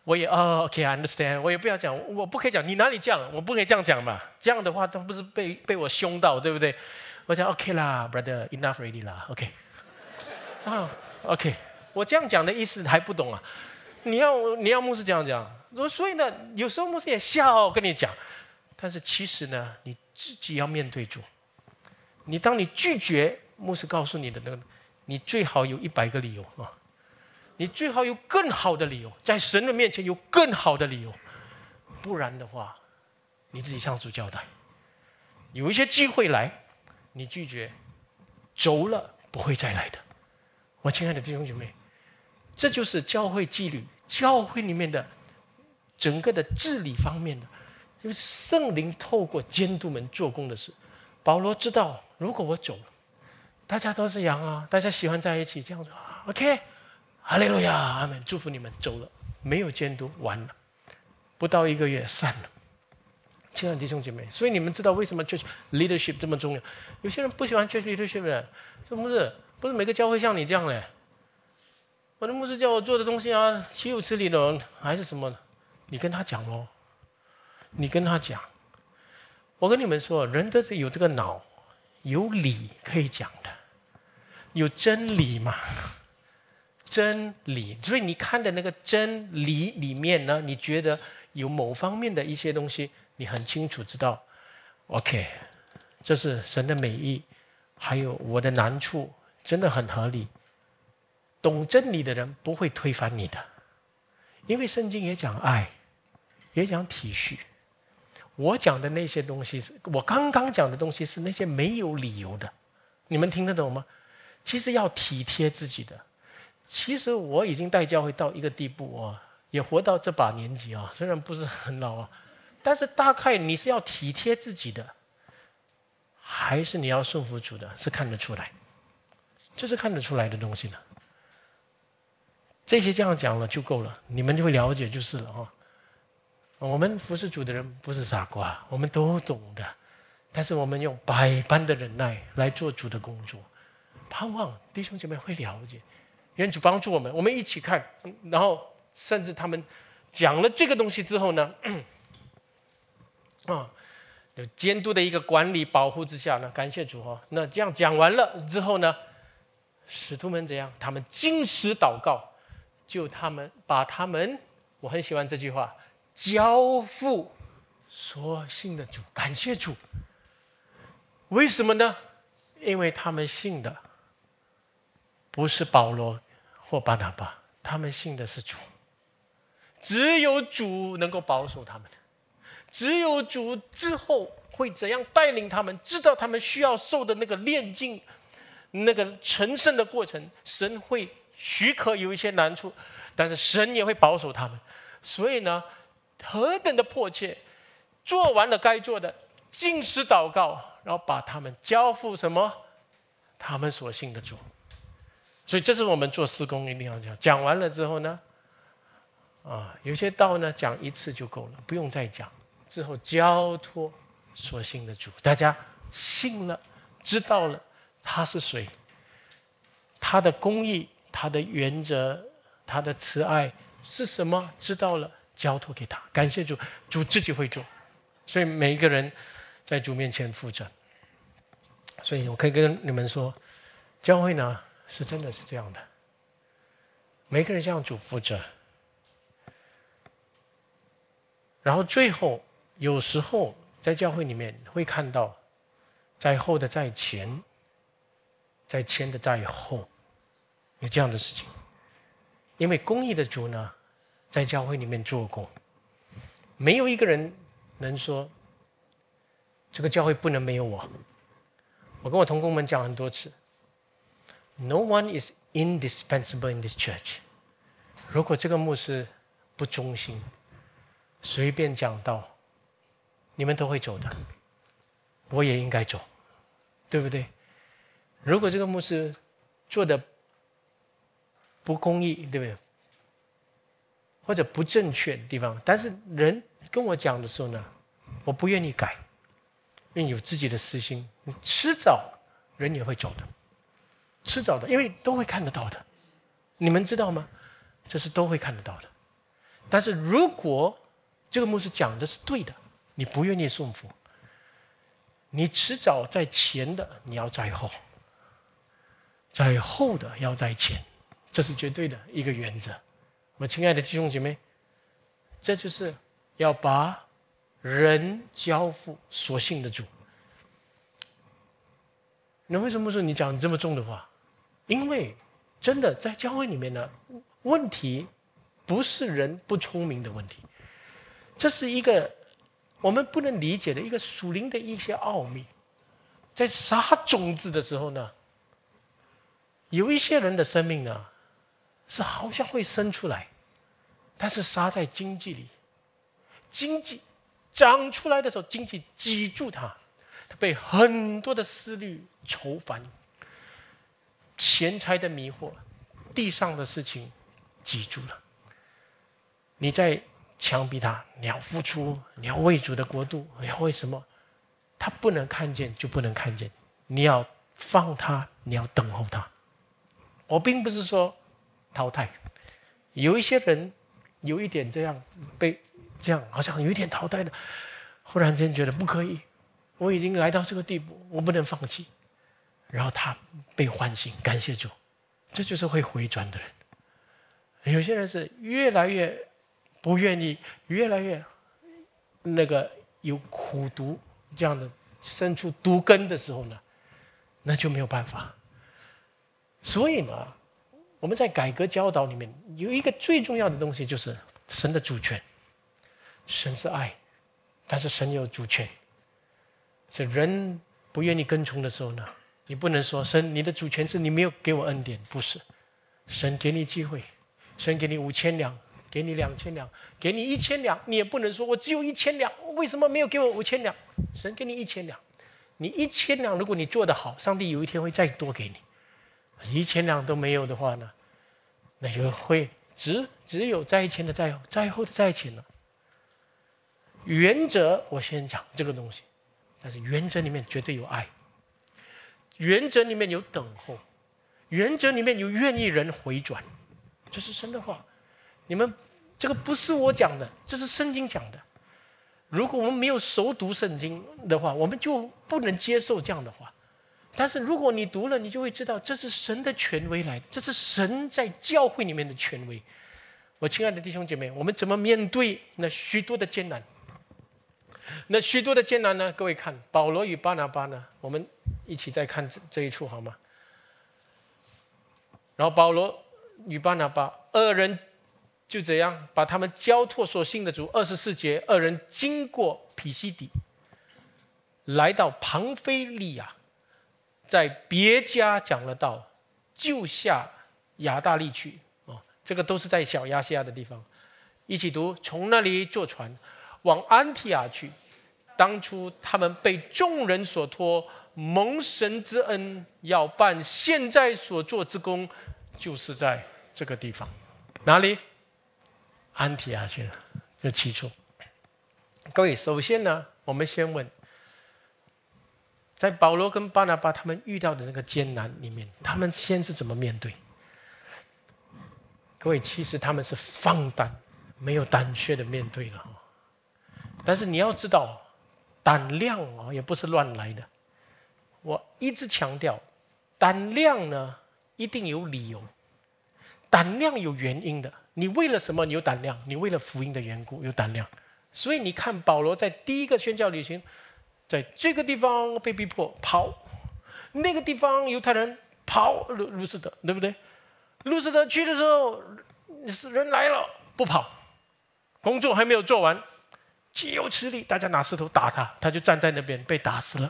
我也OK，I understand， 我也不要讲，我不可以讲你哪里这样，我不可以这样讲嘛，这样的话都不是被我凶到，对不对？我讲 OK 啦 ，brother，enough already 啦，OK， OK， 我这样讲的意思还不懂啊？你要牧师这样讲，所以呢，有时候牧师也笑跟你讲，但是其实呢，你自己要面对主。当你拒绝牧师告诉你的那个，你最好有100个理由啊。你最好有更好的理由，在神的面前有更好的理由，不然的话，你自己向主交代。有一些机会来，你拒绝，走了不会再来的。我亲爱的弟兄姐妹，这就是教会纪律，教会里面的整个的治理方面的，因为圣灵透过监督们做工的事。保罗知道，如果我走了，大家都是羊啊，大家喜欢在一起，这样子 OK。哈利路亚，阿们！祝福你们走了，没有监督，完了，不到1个月散了。亲爱的弟兄姐妹，所以你们知道为什么 church leadership 这么重要？有些人不喜欢 church leadership 的，说不是每个教会像你这样的。我的牧师叫我做的东西啊，岂有此理的，还是什么？你跟他讲哦，你跟他讲。我跟你们说，人都是有这个脑，有理可以讲的，有真理嘛。真理，所以你看的那个真理里面呢，你觉得有某方面的一些东西，你很清楚知道 ，OK， 这是神的美意，还有我的难处，真的很合理。懂真理的人不会推翻你的，因为圣经也讲爱，也讲体恤。我讲的那些东西我刚刚讲的东西是那些没有理由的，你们听得懂吗？其实要体贴自己的。其实我已经带教会到一个地步啊，也活到这把年纪啊，虽然不是很老啊，但是大概你是要体贴自己的，还是你要顺服主的，是看得出来，这是看得出来的东西呢。这些这样讲了就够了，你们就会了解就是了哈。我们服侍主的人不是傻瓜，我们都懂的，但是我们用百般的忍耐来做主的工作，盼望弟兄姐妹会了解。愿主帮助我们，我们一起看，然后甚至他们讲了这个东西之后呢，有监督的一个管理保护之下呢，感谢主哈。那这样讲完了之后呢，使徒们怎样？他们禁食祷告，把他们，我很喜欢这句话，交付所信的主，感谢主。为什么呢？因为他们信的不是保罗或巴拿巴，他们信的是主，只有主能够保守他们，只有主之后会怎样带领他们，知道他们需要受的那个炼净、那个成圣的过程，神会许可有一些难处，但是神也会保守他们。所以呢，何等的迫切，做完了该做的，禁食祷告，然后把他们交付什么？他们所信的主。所以这是我们做事工一定要讲。讲完了之后呢，有些道呢讲一次就够了，不用再讲。之后交托所信的主，大家信了，知道了他是谁，他的公义、他的原则、他的慈爱是什么，知道了，交托给他。感谢主，主自己会做。所以每一个人在主面前负责。所以我可以跟你们说，教会呢是真的是这样的，每个人向主负责。然后最后有时候在教会里面会看到，在后的在前，在前的在后，有这样的事情。因为公义的主呢，在教会里面做工，没有一个人能说这个教会不能没有我。我跟我同工们讲很多次 ，No one is indispensable in this church。如果这个牧师不忠心，随便讲道，你们都会走的，我也应该走，对不对？如果这个牧师做的不公义，对不对？或者不正确的地方，但是人跟我讲的时候呢，我不愿意改，因为有自己的私心，迟早人也会走的，迟早的，因为都会看得到的，你们知道吗？这是都会看得到的。 但是如果这个牧师讲的是对的，你不愿意顺服，你迟早在前的你要在后，在后的要在前，这是绝对的一个原则。我亲爱的弟兄姐妹，这就是要把人交付所信的主。那为什么说你讲这么重的话？因为真的在教会里面呢，问题不是人不聪明的问题，这是一个我们不能理解的一个属灵的一些奥秘。在撒种子的时候呢，有一些人的生命呢是好像会生出来，但是撒在经济里，经济长出来的时候，经济挤住它，他被很多的思虑愁烦，钱财的迷惑，地上的事情挤住了。你在强逼他，你要付出，你要为主的国度，你要为什么？他不能看见就不能看见，你要放他，你要等候他。我并不是说淘汰，有一些人有一点这样被这样好像有一点淘汰的，忽然间觉得不可以，我已经来到这个地步，我不能放弃，然后他被唤醒，感谢主，这就是会回转的人。有些人是越来越不愿意，越来越有苦毒这样的生出毒根的时候呢，那就没有办法。所以呢，我们在改革教导里面有一个最重要的东西，就是神的主权。神是爱，但是神有主权。是人不愿意跟从的时候呢，你不能说神你的主权是你没有给我恩典，不是。神给你机会，神给你5000两，给你2000两，给你1000两，你也不能说我只有1000两，为什么没有给我5000两？神给你1000两，你1000两，如果你做得好，上帝有一天会再多给你。1000两都没有的话呢，那就会只有在前的在后，在后的在前了。原则我先讲这个东西，但是原则里面绝对有爱，原则里面有等候，原则里面有愿意人回转，这是神的话。你们这个不是我讲的，这是圣经讲的。如果我们没有熟读圣经的话，我们就不能接受这样的话。但是如果你读了，你就会知道这是神的权威来的，这是神在教会里面的权威。我亲爱的弟兄姐妹，我们怎么面对那许多的艰难？那许多的艰难呢？各位看保罗与巴拿巴呢，我们一起再看这一处好吗？然后保罗与巴拿巴二人就这样把他们交托所信的主。24节，二人经过毗西底，来到庞菲利亚，在别家讲了道，就下亚大利去。这个都是在小亚细亚的地方。一起读，从那里坐船往安提亚去。当初他们被众人所托，蒙神之恩，要办现在所做之功，就是在这个地方。哪里？安提亚去了，就起初。各位，首先呢，我们先问，在保罗跟巴拿巴他们遇到的那个艰难里面，他们先是怎么面对？各位，其实他们是放胆，没有胆怯的面对了。但是你要知道，胆量也不是乱来的。我一直强调，胆量呢一定有理由，胆量有原因的。你为了什么你有胆量？你为了福音的缘故有胆量。所以你看保罗在第一个宣教旅行，在这个地方被逼迫跑，那个地方犹太人跑，路斯德，对不对？路斯德去的时候，人来了不跑，工作还没有做完，岂有此理！大家拿石头打他，他就站在那边被打死了，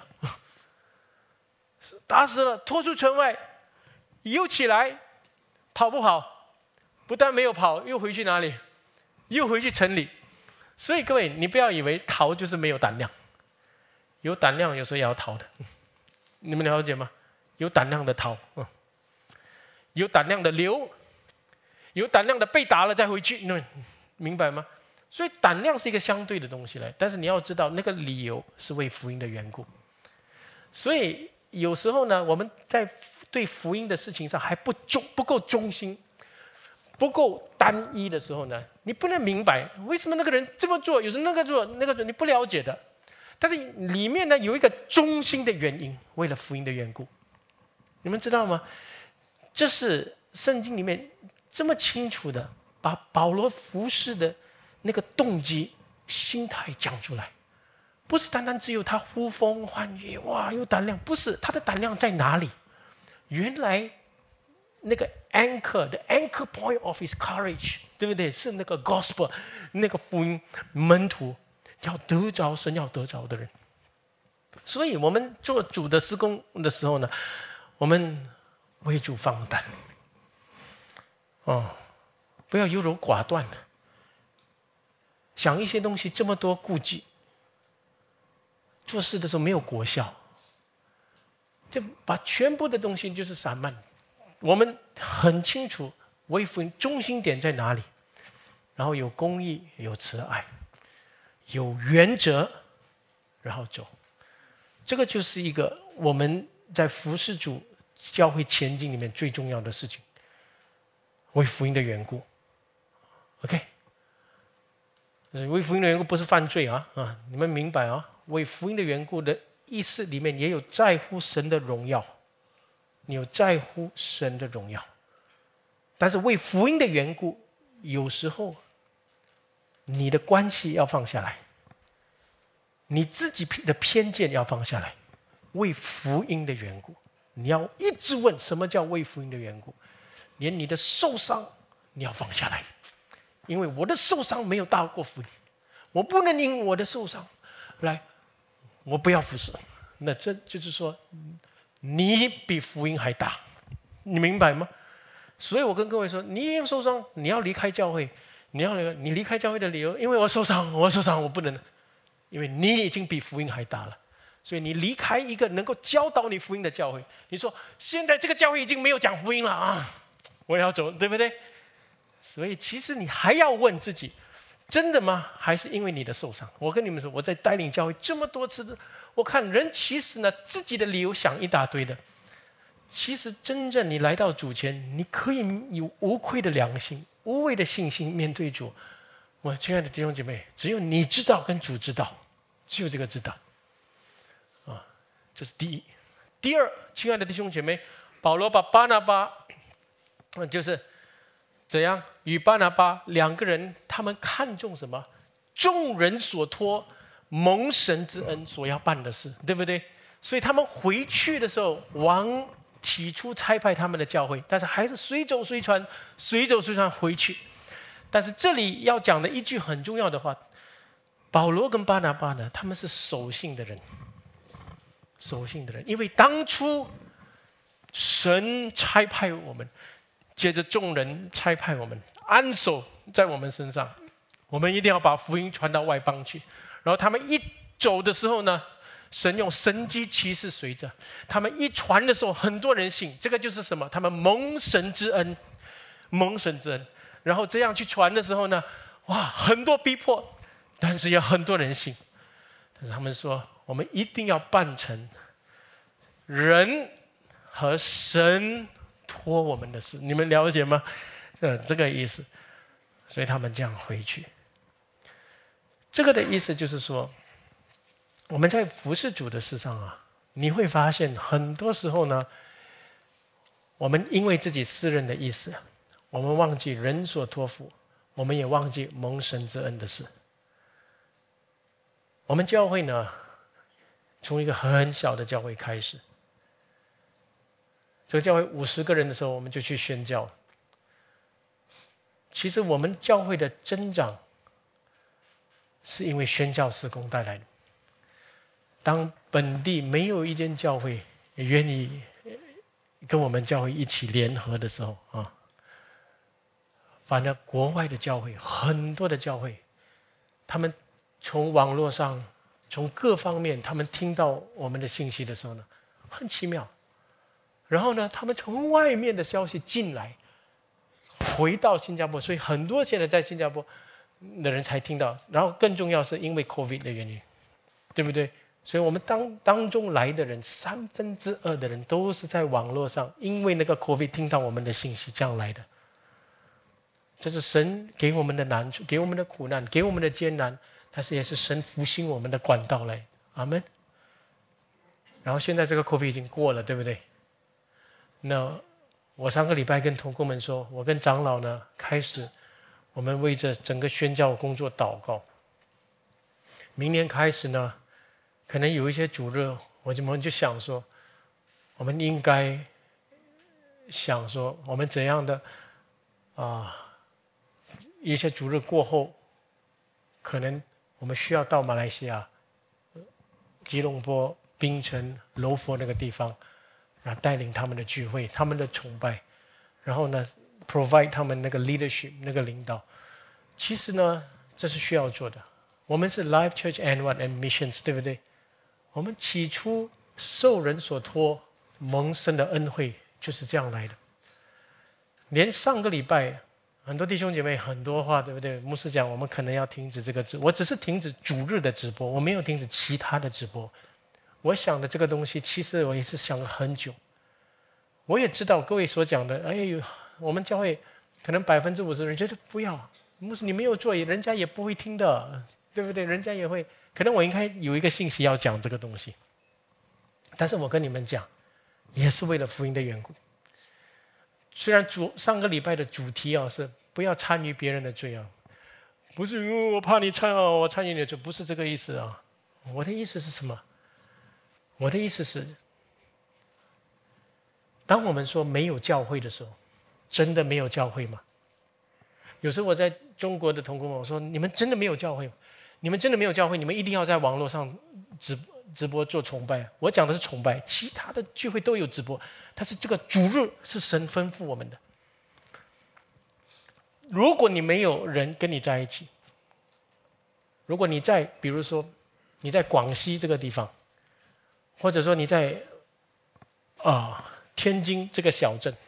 打死了，拖出城外，又起来，跑不跑？不但没有跑，又回去哪里？又回去城里。所以各位，你不要以为逃就是没有胆量，有胆量有时候也要逃的，你们了解吗？有胆量的逃，有胆量的留，有胆量的被打了再回去，明白吗？所以胆量是一个相对的东西来，但是你要知道那个理由是为福音的缘故。所以有时候呢，我们在对福音的事情上还不够忠心， 不够单一的时候呢，你不能明白为什么那个人这么做，有时候那个做，你不了解的。但是里面呢有一个中心的原因，为了福音的缘故，你们知道吗？这是圣经里面这么清楚的把保罗服侍的那个动机、心态讲出来，不是单单只有他呼风唤雨，哇，有胆量，不是，他的胆量在哪里？原来那个 the anchor point of his courage， 对不对？是那个 gospel， 那个福音门徒要得着神要得着的人。所以我们做主的施工的时候呢，我们为主放胆，不要优柔寡断的，想一些东西这么多顾忌，做事的时候没有果效，就把全部的东西就是散漫。我们很清楚为福音中心点在哪里，然后有公义，有慈爱，有原则，然后走。这个就是一个我们在服侍主教会前进里面最重要的事情，为福音的缘故。OK， 为福音的缘故不是犯罪啊，你们明白啊？为福音的缘故的意思里面也有在乎神的荣耀，你有在乎神的荣耀，但是为福音的缘故，有时候你的关系要放下来，你自己的偏见要放下来，为福音的缘故，你要一直问什么叫为福音的缘故，连你的受伤你要放下来，因为我的受伤没有大过福音，我不能因我的受伤来，我不要服侍，那这就是说你比福音还大，你明白吗？所以我跟各位说，你一受伤，你要离开教会，你离开教会的理由，因为我受伤，我不能，因为你已经比福音还大了，所以你离开一个能够教导你福音的教会，你说现在这个教会已经没有讲福音了啊，我要走，对不对？所以其实你还要问自己，真的吗？还是因为你的受伤？我跟你们说，我在带领教会这么多次，我看人其实呢自己的理由想一大堆的，其实真正你来到主前，你可以有无愧的良心、无畏的信心面对主。我亲爱的弟兄姐妹，只有你知道跟主知道，只有这个知道这是第一。第二，亲爱的弟兄姐妹，保罗把巴拿巴就是怎样与巴拿巴两个人，他们看重什么？众人所托蒙神之恩所要办的事，对不对？所以他们回去的时候，王起初差派他们的教会，但是还是随走随传回去。但是这里要讲的一句很重要的话，保罗跟巴拿巴呢，他们是守信的人，因为当初神差派我们，接着众人差派我们，安守在我们身上，我们一定要把福音传到外邦去。然后他们一走的时候呢，神用神迹奇事随着他们一传的时候，很多人信。这个就是什么？他们蒙神之恩。然后这样去传的时候呢，哇，很多逼迫，但是有很多人信。但是他们说，我们一定要办成人和神托我们的事，你们了解吗？这个意思。所以他们这样回去。这个的意思就是说，我们在服侍主的事上你会发现很多时候呢，我们因为自己私人的意思，我们忘记人所托付，我们也忘记蒙神之恩的事。我们教会呢，从一个很小的教会开始，这个教会50个人的时候，我们就去宣教。其实我们教会的增长是因为宣教事工带来的。当本地没有一间教会也愿意跟我们教会一起联合的时候反而国外的教会，很多的教会，他们从网络上，从各方面，他们听到我们的信息的时候呢，很奇妙。然后呢，他们从外面的消息进来，回到新加坡，所以很多现在在新加坡的人才听到。然后更重要是因为 COVID 的原因，对不对？所以我们当中来的人2/3的人都是在网络上，因为那个 COVID 听到我们的信息这样来的。 这是神给我们的难处，给我们的苦难，给我们的艰难，但是也是神复兴我们的管道来。阿门。然后现在这个 COVID 已经过了，对不对？那我上个礼拜跟同工们说，我跟长老呢开始，我们为着整个宣教工作祷告。明年开始呢，可能有一些主日，我们就想说，我们应该想说，我们怎样的一些主日过后，可能我们需要到马来西亚、吉隆坡、槟城、柔佛那个地方，然后带领他们的聚会、他们的崇拜，然后呢 ，provide 他们那个 leadership 那个领导。其实呢，这是需要做的。我们是 Life Church N1 and Missions， 对不对？我们起初受人所托，蒙神的恩惠就是这样来的。连上个礼拜，很多弟兄姐妹很多话，对不对？牧师讲，我们可能要停止这个我只是停止主日的直播，我没有停止其他的直播。我想的这个东西，其实我也是想了很久。我也知道各位所讲的，我们教会可能50%人觉得不要，牧师你没有做，人家也不会听的，对不对？人家也会，可能我应该有一个信息要讲这个东西。但是我跟你们讲，也是为了福音的缘故。虽然上个礼拜的主题是不要参与别人的罪不是因为我怕你我参与你的罪，不是这个意思啊。我的意思是什么？我的意思是，当我们说没有教会的时候，真的没有教会吗？有时候我在中国的同工们，我说你们真的没有教会吗？你们真的没有教会，你们一定要在网络上直播做崇拜。我讲的是崇拜，其他的聚会都有直播，但是这个主日是神吩咐我们的。如果你没有人跟你在一起，如果你在，比如说你在广西这个地方，或者说你在天津这个小镇，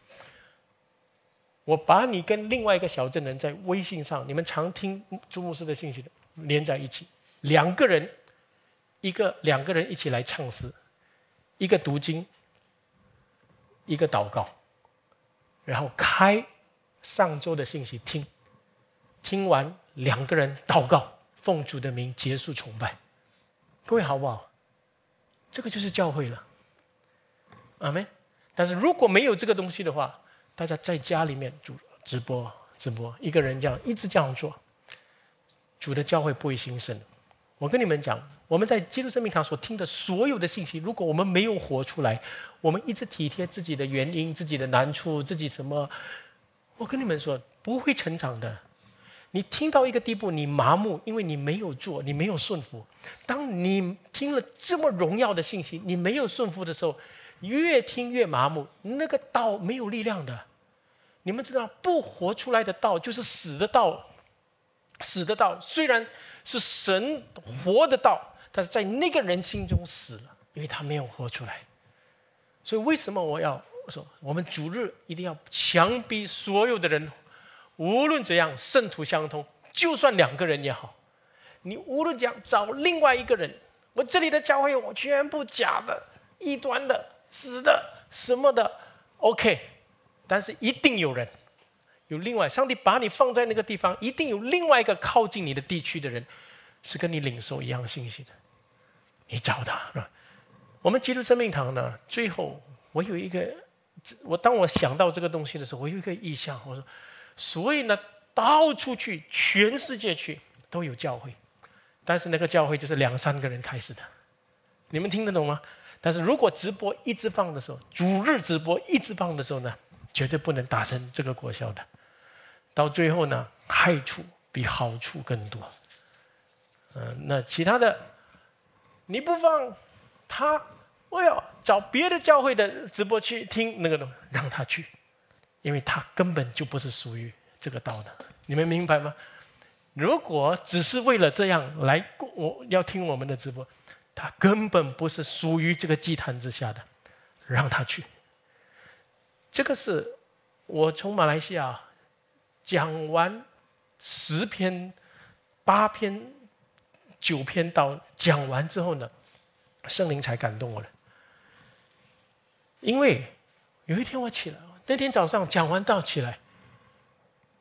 我把你跟另外一个小镇人在微信上，你们常听朱牧师的信息的，连在一起，两个人一起来唱诗，一个读经，一个祷告，然后开上周的信息听完两个人祷告，奉主的名结束崇拜。各位好不好？这个就是教会了，阿们。但是如果没有这个东西的话，大家在家里面直播，一个人一直这样做，主的教会不会兴盛。我跟你们讲，我们在基督生命堂所听的所有的信息，如果我们没有活出来，我们一直体贴自己的原因、自己的难处、自己什么，我跟你们说，不会成长的。你听到一个地步，你麻木，因为你没有做，你没有顺服。当你听了这么荣耀的信息，你没有顺服的时候，越听越麻木，那个道没有力量的。你们知道，不活出来的道就是死的道。死的道虽然是神活的道，但是在那个人心中死了，因为他没有活出来。所以为什么我要说，我们主日一定要强逼所有的人，无论怎样圣徒相通，就算2个人也好，你无论怎样找另外一个人。我这里的教会我全部假的、异端的、死的、什么的 ，OK， 但是一定有人。有另外，上帝把你放在那个地方，一定有另外一个靠近你的地区的人，是跟你领受一样信息的。你找他，是吧？我们基督生命堂呢，最后当我想到这个东西的时候，我有一个意向，我说，所以呢，到处去，全世界去都有教会，但是那个教会就是2、3个人开始的，你们听得懂吗？但是如果直播一直放的时候，主日直播一直放的时候呢，绝对不能达成这个果效的。到最后呢，害处比好处更多。那其他的你不放他，我要找别的教会的直播去听那个，让他去，因为他根本就不是属于这个道的。你们明白吗？如果只是为了这样来，我要听我们的直播，他根本不是属于这个祭坛之下的，让他去。这个是我从马来西亚讲完10篇、8篇、9篇道讲完之后呢，圣灵才感动我了。因为有一天我起来，那天早上讲完道起来，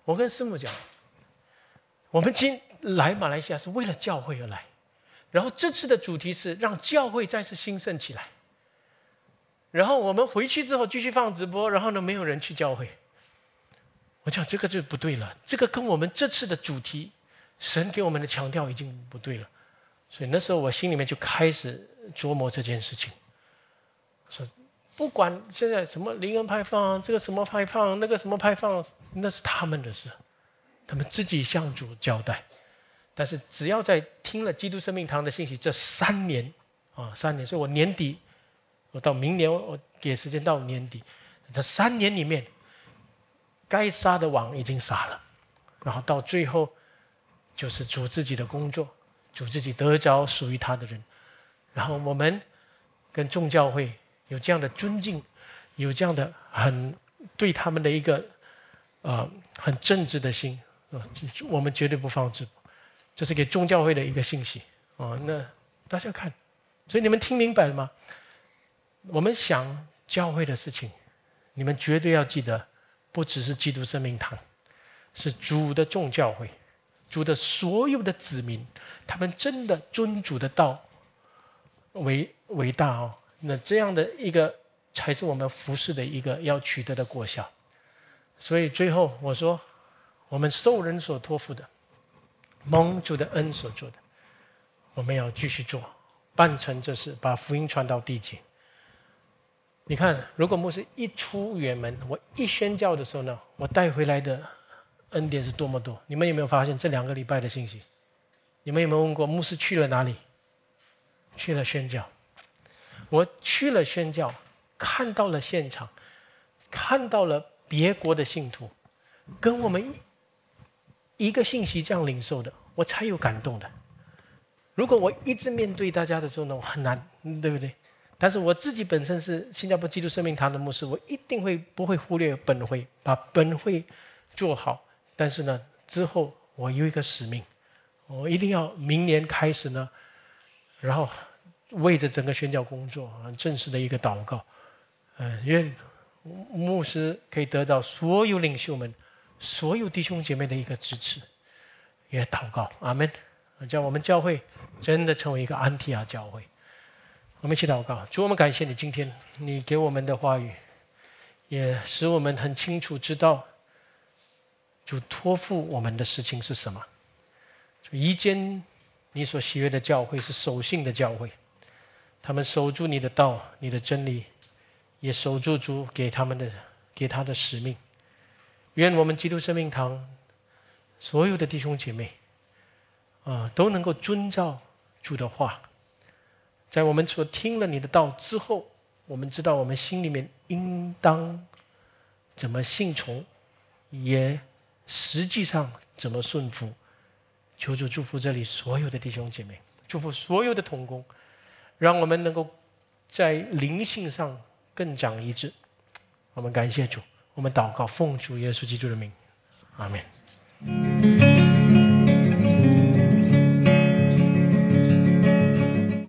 我跟师母讲，我们今来马来西亚是为了教会而来，然后这次的主题是让教会再次兴盛起来。然后我们回去之后继续放直播，然后呢，没有人去教会。我讲这个就不对了，这个跟我们这次的主题，神给我们的强调已经不对了。所以那时候我心里面就开始琢磨这件事情，说不管现在什么灵恩派放，这个什么派放，那个什么派放，那是他们的事，他们自己向主交代。但是只要在听了基督生命堂的信息，这3年3年，所以我年底，我到明年我给时间到年底，这3年里面，该撒的网已经撒了，然后到最后就是主自己的工作，主自己得着属于他的人，然后我们跟众教会有这样的尊敬，有这样的很对他们的一个很正直的心，我们绝对不放自我，这是给众教会的一个信息那大家看，所以你们听明白了吗？我们想教会的事情，你们绝对要记得，不只是基督生命堂，是主的众教会，主的所有的子民，他们真的尊主的道为大那这样的一个才是我们服事的一个要取得的果效。所以最后我说，我们受人所托付的，蒙主的恩所做的，我们要继续做，办成这事，把福音传到地极。你看，如果牧师一出远门，我一宣教的时候呢，我带回来的恩典是多么多。你们有没有发现这2个礼拜的信息？你们有没有问过牧师去了哪里？去了宣教。我去了宣教，看到了现场，看到了别国的信徒跟我们一个信息这样领受的，我才有感动的。如果我一直面对大家的时候呢，我很难，对不对？但是我自己本身是新加坡基督生命堂的牧师，我一定不会忽略本会，把本会做好。但是呢，之后我有一个使命，我一定要明年开始呢，然后为着整个宣教工作正式的一个祷告，愿牧师可以得到所有领袖们、所有弟兄姐妹的一个支持，也祷告，阿们，叫我们教会真的成为一个安提阿教会。我们一起祷告，主，我们感谢你，今天你给我们的话语，也使我们很清楚知道主托付我们的事情是什么。一间你所喜悦的教会是守信的教会，他们守住你的道、你的真理，也守住主给他的使命。愿我们基督生命堂所有的弟兄姐妹都能够遵照主的话，在我们所听了你的道之后，我们知道我们心里面应当怎么信从，也实际上怎么顺服。求主祝福这里所有的弟兄姐妹，祝福所有的同工，让我们能够在灵性上更长一致。我们感谢主，我们祷告奉主耶稣基督的名，阿们。